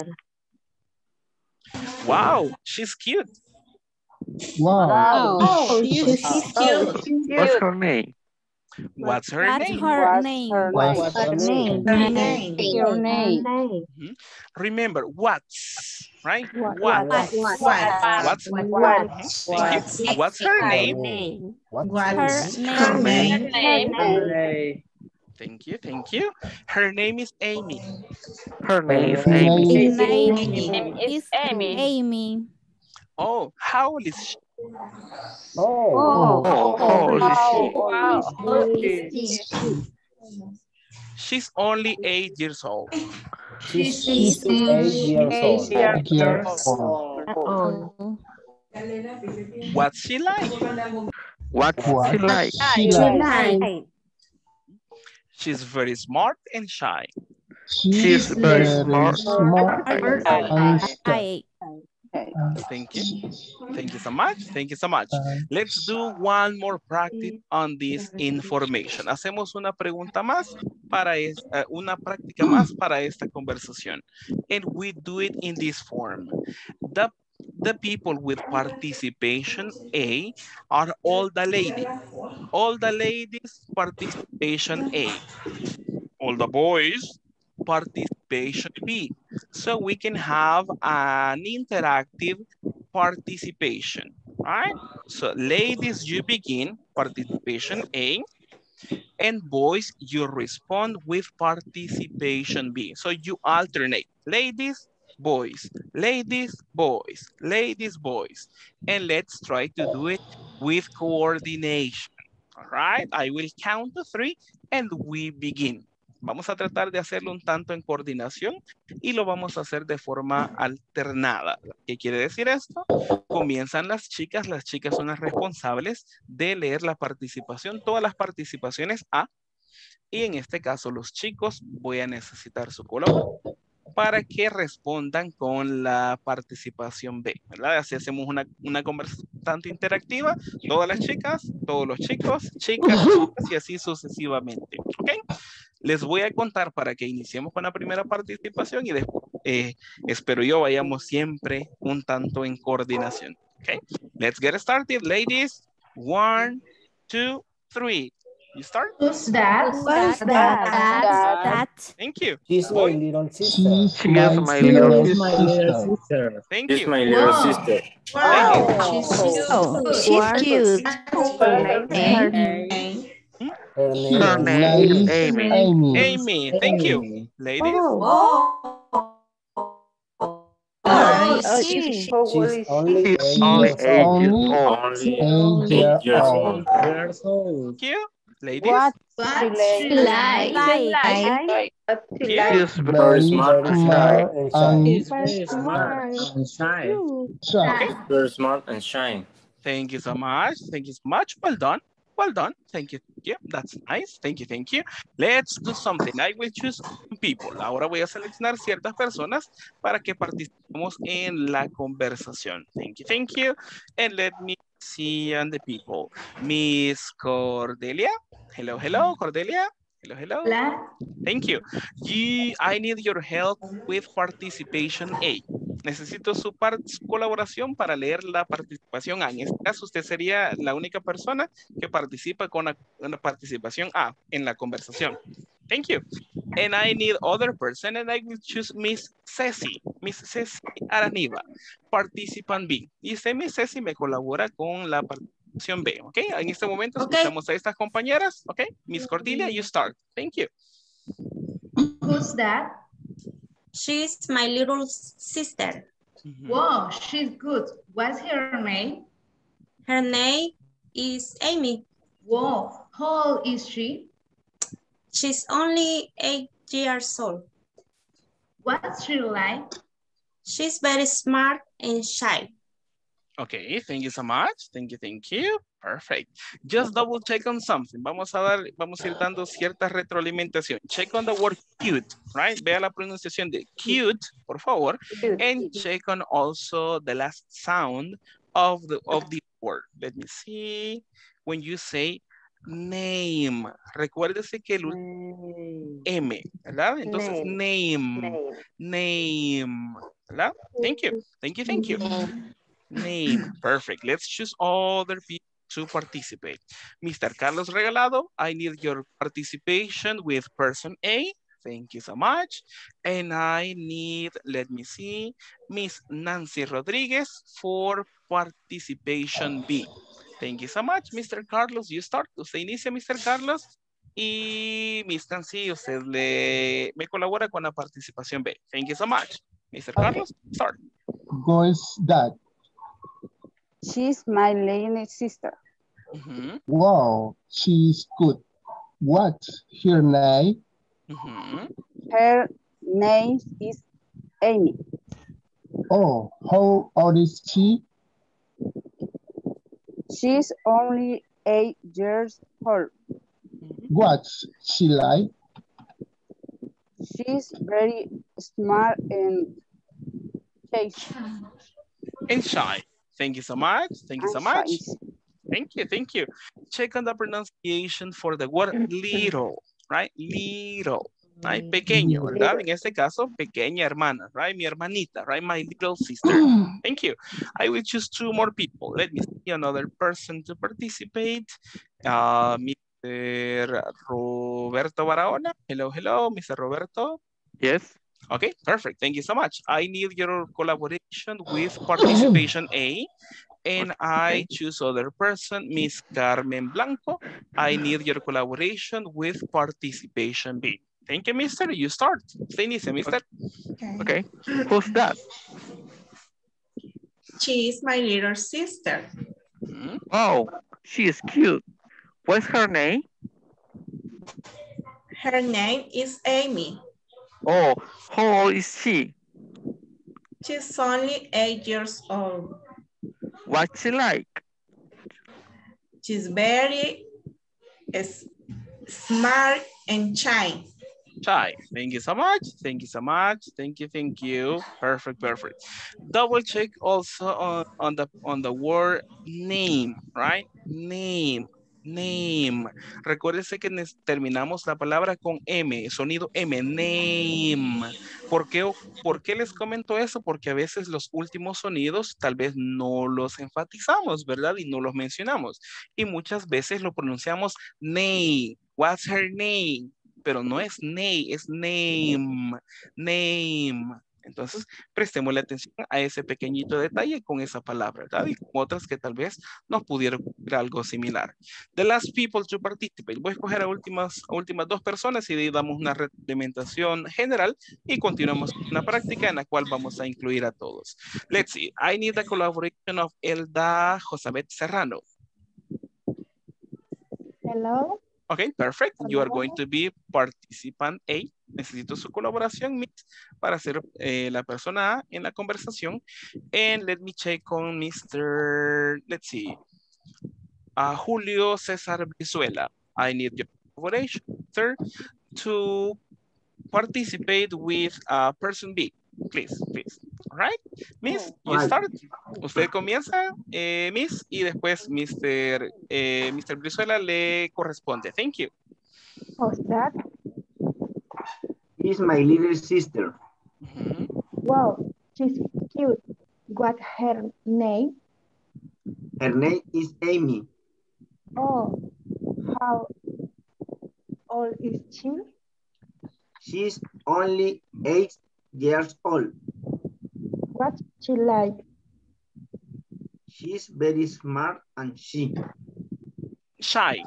Wow, she's cute. Wow. Oh, She's she's cute. What's her name? What's her What's name? her What's name? her What's name? her name? Her name. your name. Mhm. Remember, what's, right? What? What? What? What? What's? What? Mhm. Thank you. What's her Her name? name. What's What's Her her name. name? Hey. Thank you, thank you. Her name is Amy. Her name is Her Amy. name is Amy. Amy. Oh, how old is she? Oh. Oh, how old is How she? old is How old is she? She's only eight years old. She's She's eight years old. eight years old. old? Oh. What's she like? What's she like? She like She's very smart and shy. She's very smart. I Thank you. Thank you so much. Thank you so much. Let's do one more practice on this information. Hacemos una pregunta más para esta, una práctica más para esta conversación. And we do it in this form. The, the people with participation A are all the ladies. All the ladies, participation A. All the boys, participation B. So we can have an interactive participation. All right? So ladies, you begin participation A, and boys, you respond with participation B. So you alternate. Ladies, boys, ladies, boys, ladies, boys. And let's try to do it with coordination. All right? I will count to three and we begin. Vamos a tratar de hacerlo un tanto en coordinación y lo vamos a hacer de forma alternada. ¿Qué quiere decir esto? Comienzan las chicas, las chicas son las responsables de leer la participación, todas las participaciones A, y en este caso los chicos, voy a necesitar su colaboración para que respondan con la participación B, ¿verdad? Así hacemos una, una conversación tanto interactiva, todas las chicas, todos los chicos, chicas, chicas y así sucesivamente, ¿ok? Les voy a contar para que iniciemos con la primera participación y después, eh, espero yo, vayamos siempre un tanto en coordinación, ¿ok? Let's get started, ladies. One, two, three. You start? Who's that? Who's that? That. Thank you. She's my little sister. She is my little She's my little sister. Thank She's you. my little Wow. sister. Wow, she's cute. Oh, she's cute. Her name? Her name, Her name is Amy. Amy. Amy, thank you. Ladies. Oh, Oh, she- she's only She's eight only years eight old. years old. Only Eight years eight years old. old. Years old. Thank you. Ladies. What What she she like? like? Like. Thank you. She's very Very smart and shy. smart and and She's very smart and shy. shy. Very smart and shy. Thank you so much. Thank you so much. Well done. Well done. Thank you. Thank you. That's nice. Thank you. Thank you. Let's do something. I will choose people. Ahora voy a seleccionar ciertas personas para que participemos en la conversación. Thank you. Thank you. And let me see on the people. Miss Cordelia. Hello, hello, Cordelia. Hello, hello. Hola. Thank you. You, I need your help with participation A. Necesito su, par- su colaboración para leer la participación A. En este caso, usted sería la única persona que participa con la, con la participación A en la conversación. Thank you. And I need other person, and I will choose Miss Ceci. Miss Ceci Araniva, participant B. Y usted, Miss Ceci, me colabora con la participación B, ¿ok? En este momento Okay. escuchamos a estas compañeras, ¿ok? Miss Cordelia, you start. Thank you. Who's that? She's my little sister. Mhm. Wow, she's good. What's her name? Her name is Amy. Wow, how old is she? She's only eight years old. What's she like? She's very smart and shy. Okay, thank you so much. Thank you, thank you. Perfect. Just double check on something. Vamos a dar, vamos a ir dando cierta retroalimentación. Check on the word cute, right? Vea la pronunciación de cute, por favor. And check on also the last sound of the, of the word. Let me see. When you say name, recuérdese que el último M, ¿verdad? Entonces, name, name, ¿verdad? Thank you, thank you, thank you. Name, perfect. Let's choose other people to participate. Mister Carlos Regalado, I need your participation with person A. Thank you so much. And I need, let me see, Miss Nancy Rodriguez for participation B. Thank you so much, Mister Carlos. You start. Usted inicia, Mister Carlos. Y Miss Nancy, usted le, me colabora con la participación B. Thank you so much. Mister Okay. Carlos, start. Who's that? She's my little sister. Mhm, Wow, she's good. What's her name? mhm. Her name is Amy. Oh, how old is she? She's only eight years old. What's she like? She's very smart and tasty. And shy. Thank you so much. Thank you so And much. shy. Thank you, thank you. Check on the pronunciation for the word little, right? Little, right? Pequeño, ¿verdad? En este caso, pequeña hermana, right? Mi hermanita, right? My little sister. Thank you. I will choose two more people. Let me see another person to participate. Uh, Mister Roberto Barahona. Hello, hello, Mister Roberto. Yes. Okay, perfect. Thank you so much. I need your collaboration with participation A. And I choose other person, Miss Carmen Blanco. I need your collaboration with participation B. Thank you, mister. You start. Usted inicia, mister. Okay. Who's that? She is my little sister. Mm-hmm. Oh, she is cute. What's her name? Her name is Amy. Oh, how old is she? She's only eight years old. What's she like? She's very s- smart and shy. Shy. Thank you so much. Thank you so much. Thank you. Thank you. Perfect. Perfect. Double check also on, on the on the word name, right? Name. Name. Recuérdense que nes- terminamos la palabra con M, sonido M, name. ¿Por qué, ¿Por qué les comento eso? Porque a veces los últimos sonidos tal vez no los enfatizamos, ¿verdad? Y no los mencionamos. Y muchas veces lo pronunciamos name. What's her name? Pero no es name, es name, name. Entonces, prestémosle atención a ese pequeñito detalle con esa palabra, ¿verdad? Y con otras que tal vez nos pudieran ocurrir algo similar. The last people to participate. Voy a escoger a últimas, a últimas dos personas y de ahí damos una reglamentación general y continuamos con una práctica en la cual vamos a incluir a todos. Let's see. I need the collaboration of Elda Josabet Serrano. Hello. Okay, perfect. You are going to be participant A. Necesito su colaboración, Miss, para ser eh, la persona A en la conversación. And let me check on mister Let's see. Uh, Julio César Brizuela. I need your collaboration, sir, to participate with uh, person B. Please, please. All right, Miss, you start. Usted comienza, eh, Miss, y después mister Eh, mister Brizuela le corresponde. Thank you. Who's that? She's my little sister. Mm-hmm. Wow, she's cute. What's her name? Her name is Amy. Oh, how old is she? She's only eight years old. What's she like? She's very smart and shy. Shy.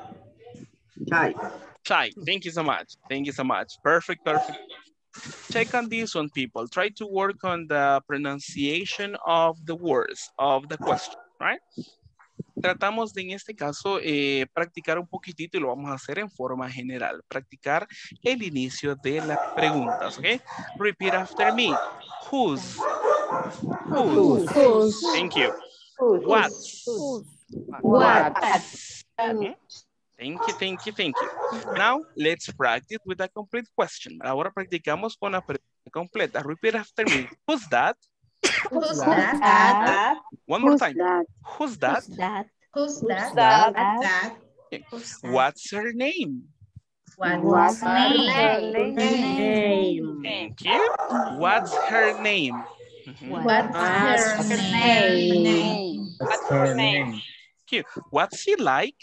Shy. Shy. Thank you so much. Thank you so much. Perfect, perfect. Check on this one, people. Try to work on the pronunciation of the words, of the question, right? Tratamos de, en este caso, eh, practicar un poquitito y lo vamos a hacer en forma general. Practicar el inicio de las preguntas, ¿ok? Repeat after me. Whose? Whose? Whose? Thank you. Whose? What's? What? Mhm. Thank you, thank you, thank you. Now, let's practice with a complete question. Ahora practicamos con la pregunta completa. Repeat after me. Who's that? Who's that? that? One more Who's time. that? Who's that? Who's that? Who's that? that? that? Okay. Who's that? What's her name? What- What's What's her her name? name? Thank you. What's her name? Mhm. What's her What's her name? name? What's her name? Thank you. What's she like?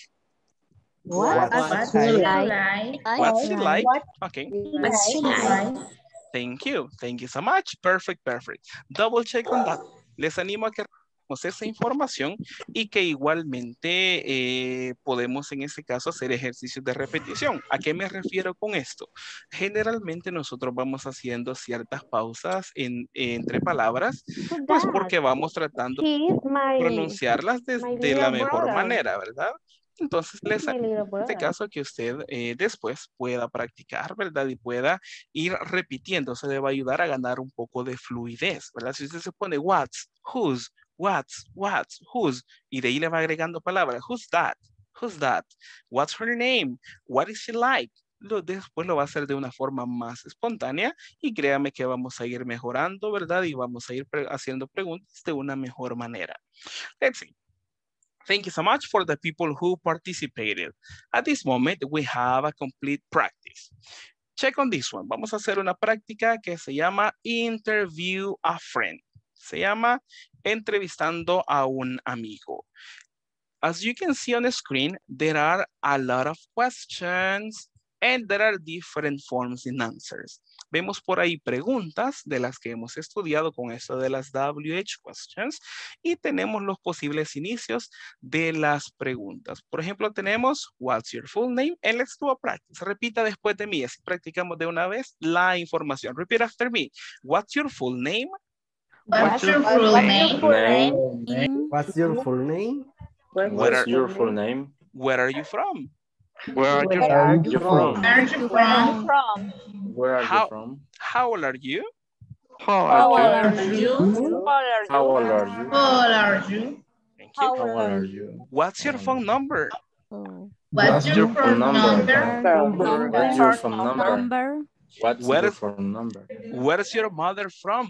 What? What's she she like? like? What's she like? What Okay. What's she like? Thank you. Thank you so much. Perfect, perfect. Double check on that. Les animo a que recordemos esa información y que igualmente eh, podemos en este caso hacer ejercicios de repetición. ¿A qué me refiero con esto? Generalmente nosotros vamos haciendo ciertas pausas en, entre palabras, pues porque vamos tratando He is my, de pronunciarlas de, my de la little mejor brother. manera, ¿verdad? Entonces les my little en este brother. caso que usted eh, después pueda practicar, ¿verdad? Y pueda ir repitiendo, se le va a ayudar a ganar un poco de fluidez, ¿verdad? Si usted se pone what's, who's, what's, what's, who's, y de ahí le va agregando palabras, who's that, who's that, what's her name, what is she like, lo, después lo va a hacer de una forma más espontánea y créame que vamos a ir mejorando, ¿verdad? Y vamos a ir pre haciendo preguntas de una mejor manera. Let's see. Thank you so much for the people who participated. At this moment, we have a complete practice. Check on this one. Vamos a hacer una práctica que se llama Interview a Friend. Se llama Entrevistando a un amigo. As you can see on the screen, there are a lot of questions and there are different forms in answers. Vemos por ahí preguntas de las que hemos estudiado con esto de las W H questions y tenemos los posibles inicios de las preguntas. Por ejemplo, tenemos what's your full name and let's do a practice. Repita después de mí, así practicamos de una vez la información. Repeat after me. What's your full name? What's your full name? What's your full name? Where What's are, your full name? where are you from? Where are you Where are you You're from? from? Where are you from? From. Where are you How, from? how old are you? How How are old you? are You? you? How old are How you? old are you? How old are you? Thank you. How How old old are are you? you? What's your phone number? Oh. What's What's your your Phone phone number. number? Number. What's your phone number? Number. What's your Where's, phone number? where's your mother from?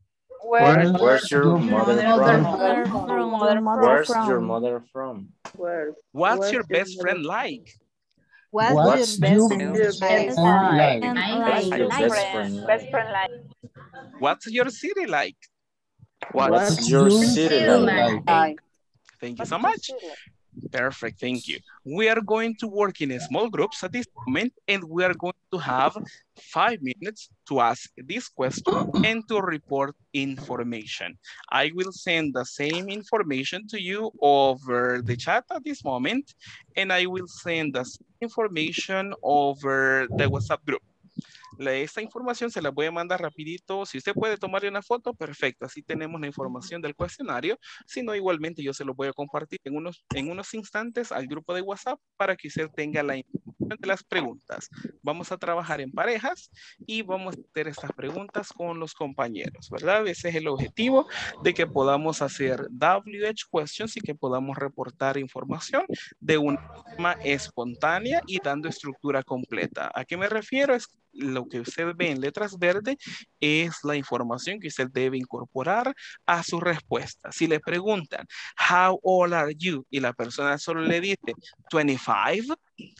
Where's Where's Where's your your mother Mother from? Mother from. from. mother from? Where's your mother from? Where's, What's where's your your best mother friend like? What's your What's best your friend Your best best like? friend like. like? And What's like. your Best best friend, friend best like? friend like. What's your city like? What's What's your your city City like? like. Like. Thank you What's so your much. city like? Perfect, thank you. We are going to work in small groups at this moment, and we are going to have five minutes to ask this question and to report information. I will send the same information to you over the chat at this moment, and I will send the same information over the WhatsApp group. La- Esta información se la voy a mandar rapidito. Si usted puede tomarle una foto, perfecto. Así tenemos la información del cuestionario. Si no, igualmente yo se lo voy a compartir en unos, en unos instantes al grupo de WhatsApp para que usted tenga la información de las preguntas. Vamos a trabajar en parejas y vamos a hacer estas preguntas con los compañeros, ¿verdad? Ese es el objetivo, de que podamos hacer W H questions y que podamos reportar información de una forma espontánea y dando estructura completa. ¿A qué me refiero? Es lo que usted ve en letras verdes es la información que usted debe incorporar a su respuesta. Si le preguntan, how old are you? Y la persona solo le dice, veinticinco,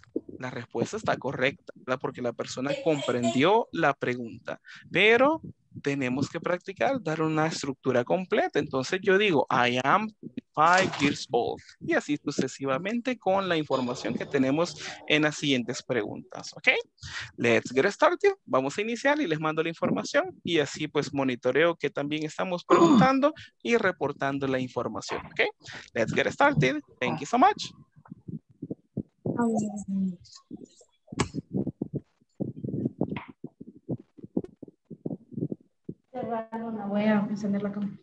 la respuesta está correcta, ¿verdad? Porque la persona comprendió la pregunta, pero tenemos que practicar, dar una estructura completa. Entonces yo digo, I am five years old. Y así sucesivamente con la información que tenemos en las siguientes preguntas. ¿Ok? Let's get started. Vamos a iniciar y les mando la información. Y así pues monitoreo que también estamos preguntando y reportando la información. ¿Ok? Let's get started. Thank you so much. No voy a encender la cámara.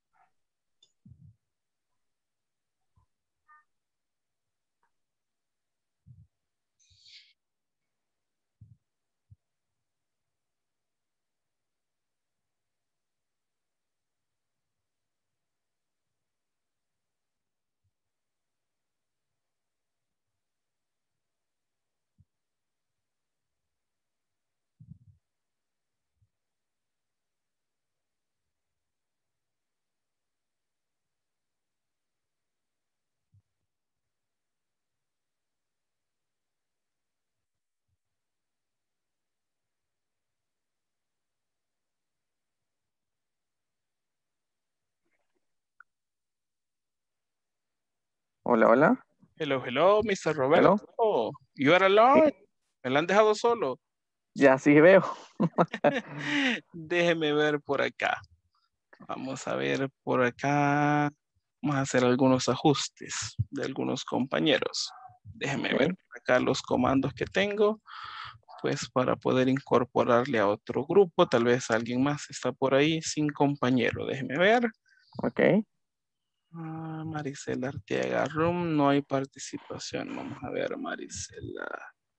Hola, hola. Hello, hello, mister Roberto. Hello. Oh, you are alone. Me la han dejado solo. Ya sí veo. Déjeme ver por acá. Vamos a ver por acá. Vamos a hacer algunos ajustes de algunos compañeros. Déjeme Ok. ver por acá los comandos que tengo, pues para poder incorporarle a otro grupo. Tal vez alguien más está por ahí sin compañero. Déjeme ver. Ok. Ah, Marisela Arteaga Room, no hay participación. Vamos a ver, Marisela.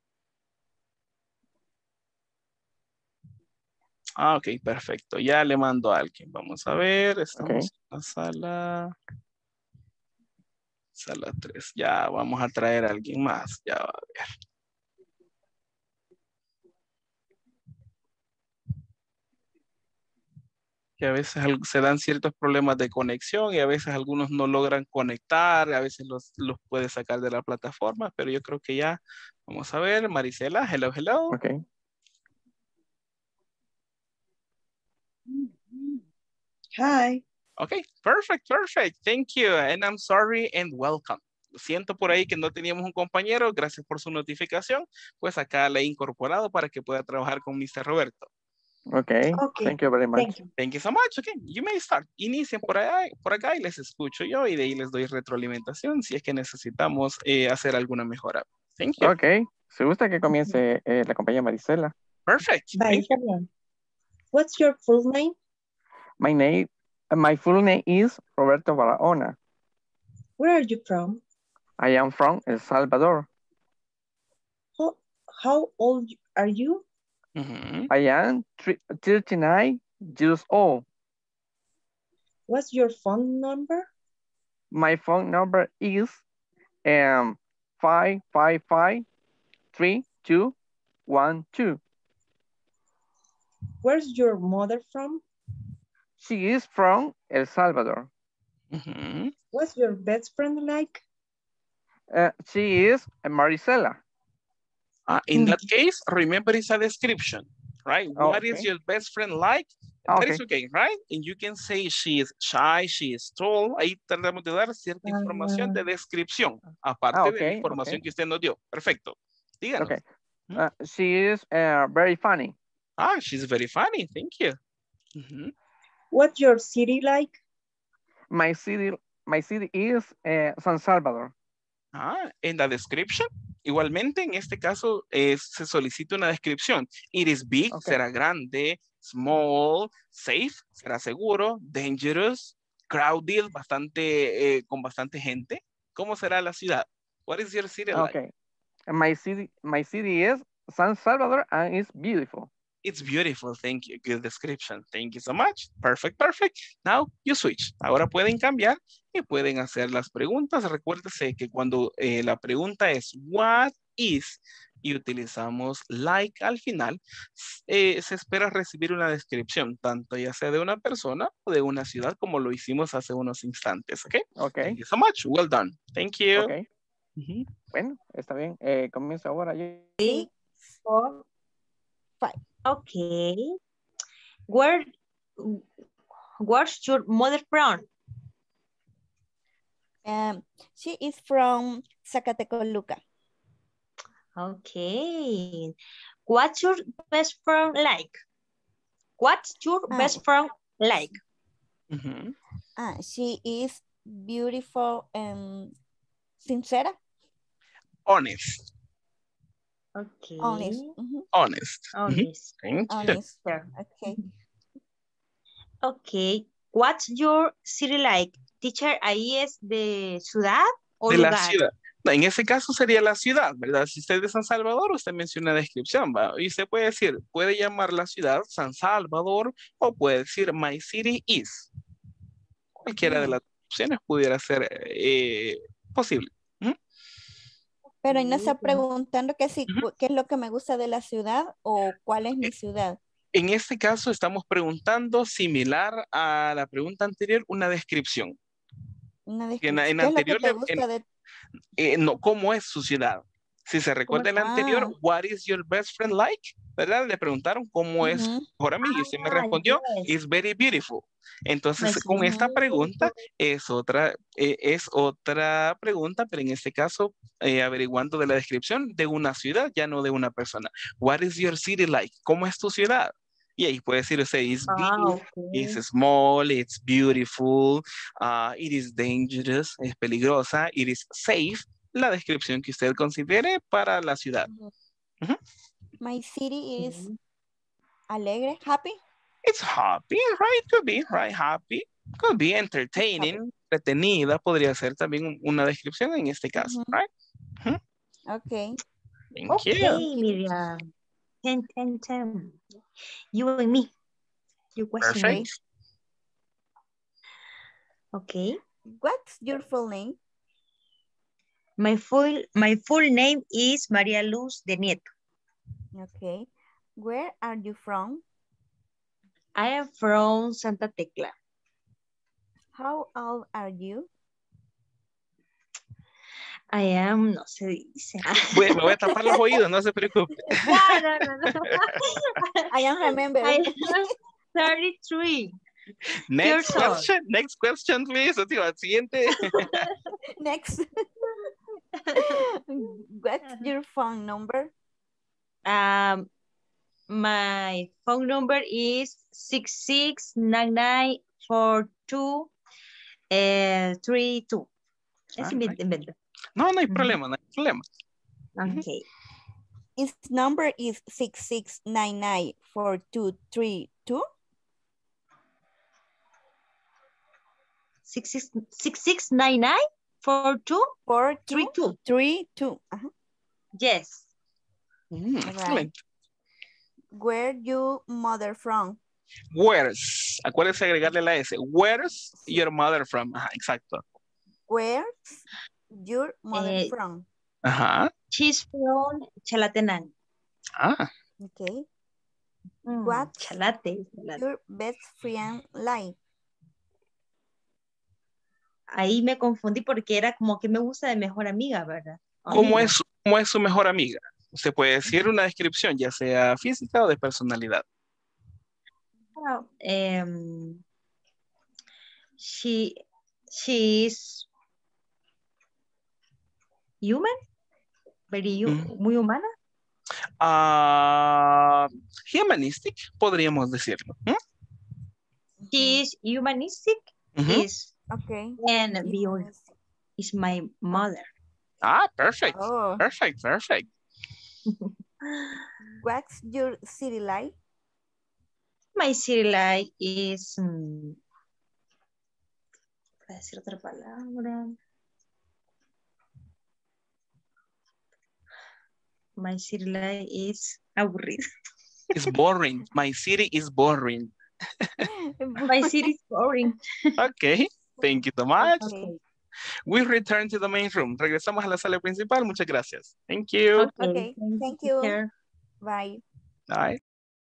Ah, ok, perfecto. Ya le mando a alguien. Vamos a ver, estamos Ok. en la sala. Sala tres. Ya vamos a traer a alguien más. Ya va a ver. Que a veces al- se dan ciertos problemas de conexión y a veces algunos no logran conectar, a veces los, los puede sacar de la plataforma, pero yo creo que ya, vamos a ver, Marisela, hello, hello. Ok. Hi. Okay, perfect, perfect. Thank you, and I'm sorry and welcome. Lo siento por ahí que no teníamos un compañero, gracias por su notificación, pues acá le he incorporado para que pueda trabajar con mister Roberto. Okay. Okay. Thank you very much. Thank you. Thank you so much. Okay, you may start. Inicien por, allá, por acá y les escucho yo y de ahí les doy retroalimentación si es que necesitamos eh, hacer alguna mejora. Thank you. Okay. ¿Se gusta que comience eh, la compañera Marisela? Perfect. Bye. Thank you. What's your full name? My name, my full name is Roberto Barahona. Where are you from? I am from El Salvador. how old are you? Mm-hmm. I am thirty-nine years old. What's your phone number? My phone number is um five five five three two one two. Where's your mother from? She is from El Salvador. Mm-hmm. What's your best friend like? Uh, she is Maricela. Uh, in that case, remember it's a description, right? Oh, What is okay. your best friend like? Okay. That is okay, right? And you can say she is shy, she is tall. Ahí tratamos de dar cierta información de descripción, aparte Ah, de la okay, información okay. que usted nos dio. Perfecto. Díganos. Okay. Uh, she is uh, very funny. Ah, she's very funny. Thank you. Mm-hmm. What's your city like? My city, my city is uh, San Salvador. Ah, en la description, igualmente en este caso eh, se solicita una descripción. It is big, Okay. será grande, small, safe, será seguro, dangerous, crowded, bastante, eh, con bastante gente. ¿Cómo será la ciudad? What is your city like? Okay. My city, my city is San Salvador and it's beautiful. It's beautiful, thank you. Good description. Thank you so much. Perfect, perfect. Now you switch. Ahora pueden cambiar y pueden hacer las preguntas. Recuérdese que cuando eh, la pregunta es what is y utilizamos like al final, eh, se espera recibir una descripción, tanto ya sea de una persona o de una ciudad, como lo hicimos hace unos instantes. ¿Ok? Okay. Thank you so much. Well done. Thank you. Okay. Uh-huh. Bueno, está bien. Eh, comienza ahora. Six, four, five. Okay. Where, where's your mother from? Um, she is from Zacatecoluca. Okay. What's your best friend like? What's your Ah. best friend like? Uh-huh. Ah, she is beautiful and sincera. Honest. Okay. Honest. Mhm. Honest. Honest. Mhm. Thank you. Honest. Okay. Okay. What's your city like? Teacher, ahí es de ciudad o De lugar. la ciudad. No, en ese caso sería la ciudad, ¿verdad? Si usted es de San Salvador, usted menciona una descripción, ¿va? Y usted puede decir, puede llamar la ciudad San Salvador o puede decir my city is. Cualquiera de las opciones pudiera ser eh, posible. ¿Mm? Pero ahí no está preguntando que si, qué es lo que me gusta de la ciudad o cuál es mi ciudad. En este caso estamos preguntando similar a la pregunta anterior, una descripción. Una En, descripción. en ¿Qué es lo anterior, que te le- gusta en- de eh, no, ¿cómo es su ciudad? Si se recuerda el es? anterior, Ah. what is your best friend like? ¿Verdad? Le preguntaron cómo es su Ujú. mejor amigo y usted me Ah, respondió, yes. it's very beautiful. Entonces, My con city esta is pregunta es otra, eh, es otra pregunta, pero en este caso, eh, averiguando de la descripción de una ciudad, ya no de una persona. What is your city like? ¿Cómo es tu ciudad? Y ahí puede decir usted, it's big, Ah, okay. it's small, it's beautiful, uh, it is dangerous, es peligrosa, it is safe, la descripción que usted considere para la ciudad. Ujú. My city is alegre, happy. It's happy, right? Could be, right? Happy. Could be entertaining, entretenida, podría ser también un- una descripción en este caso, Ujú. right? Ujú. Okay. Thank Okay, you. Miriam. Ten, ten, ten. You and me. You question me. Perfect. Okay. What's your full name? My full my full name is María Luz de Nieto. Okay. Where are you from? I am from Santa Tecla. How old are you? I am, no se dice. Voy- me voy a tapar los oídos, no se preocupe. No, no, no, no. I am remember. I am thirty-three. Next Years old. question, next question, please. O sea, siguiente. Next. What's your phone number? Um, my phone number is six six nine nine four two three two. Es Ah, invento, invento. No, no hay Ujú. problema, no hay problema. Okay. His number is six six nine nine four two three two. Six six six six nine nine four two Four three two two. three two. Ajá. Yes. Mm, excelente. Where your mother from? Where's. Acuérdense agregarle la S. Where's your mother from? Ajá, exacto. Where's your mother Eh, from? Ajá. She's from Chalatenango. Ah. Okay. Mm, What's Chalate, Chalate. your best friend like? Ahí me confundí porque era como que me gusta de mejor amiga, ¿verdad? ¿Cómo Amiga. es, cómo es su mejor amiga? Se puede decir una descripción, ya sea física o de personalidad. Ah, em, she, she is human, very, hu- Mm. muy humana. Ah, humanistic, podríamos decirlo. ¿Mm? She is humanistic, Ujú. is Okay. and beautiful. Is my mother. Ah, perfect. Oh. Perfect, perfect. What's your city like? My city life is, mm, para decir otra palabra. My city life is aburrido. It's boring. My city is boring. My city is boring. Okay, thank you so much. Okay. We return to the main room. Regresamos a la sala principal. Muchas gracias. Thank you. Okay. Thank you. teacher. Bye. Bye.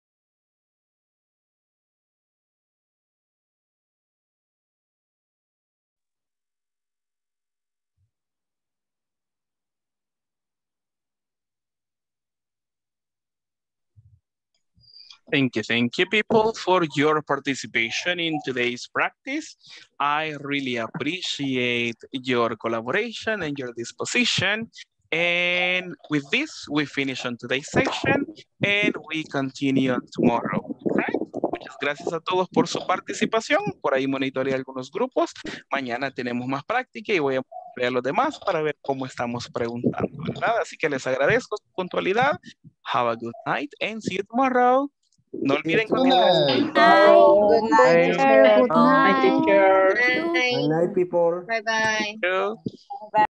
Thank you, thank you, people, for your participation in today's practice. I really appreciate your collaboration and your disposition. And with this, we finish on today's section and we continue tomorrow. Right? Muchas gracias a todos por su participación. Por ahí monitoreé algunos grupos. Mañana tenemos más práctica y voy a monitorear los demás para ver cómo estamos preguntando, ¿verdad? Así que les agradezco su puntualidad. Have a good night and see you tomorrow. No olviden Good night. Good night, teacher. Good night, teacher. Good night, people. Bye bye. Thank you. Bye.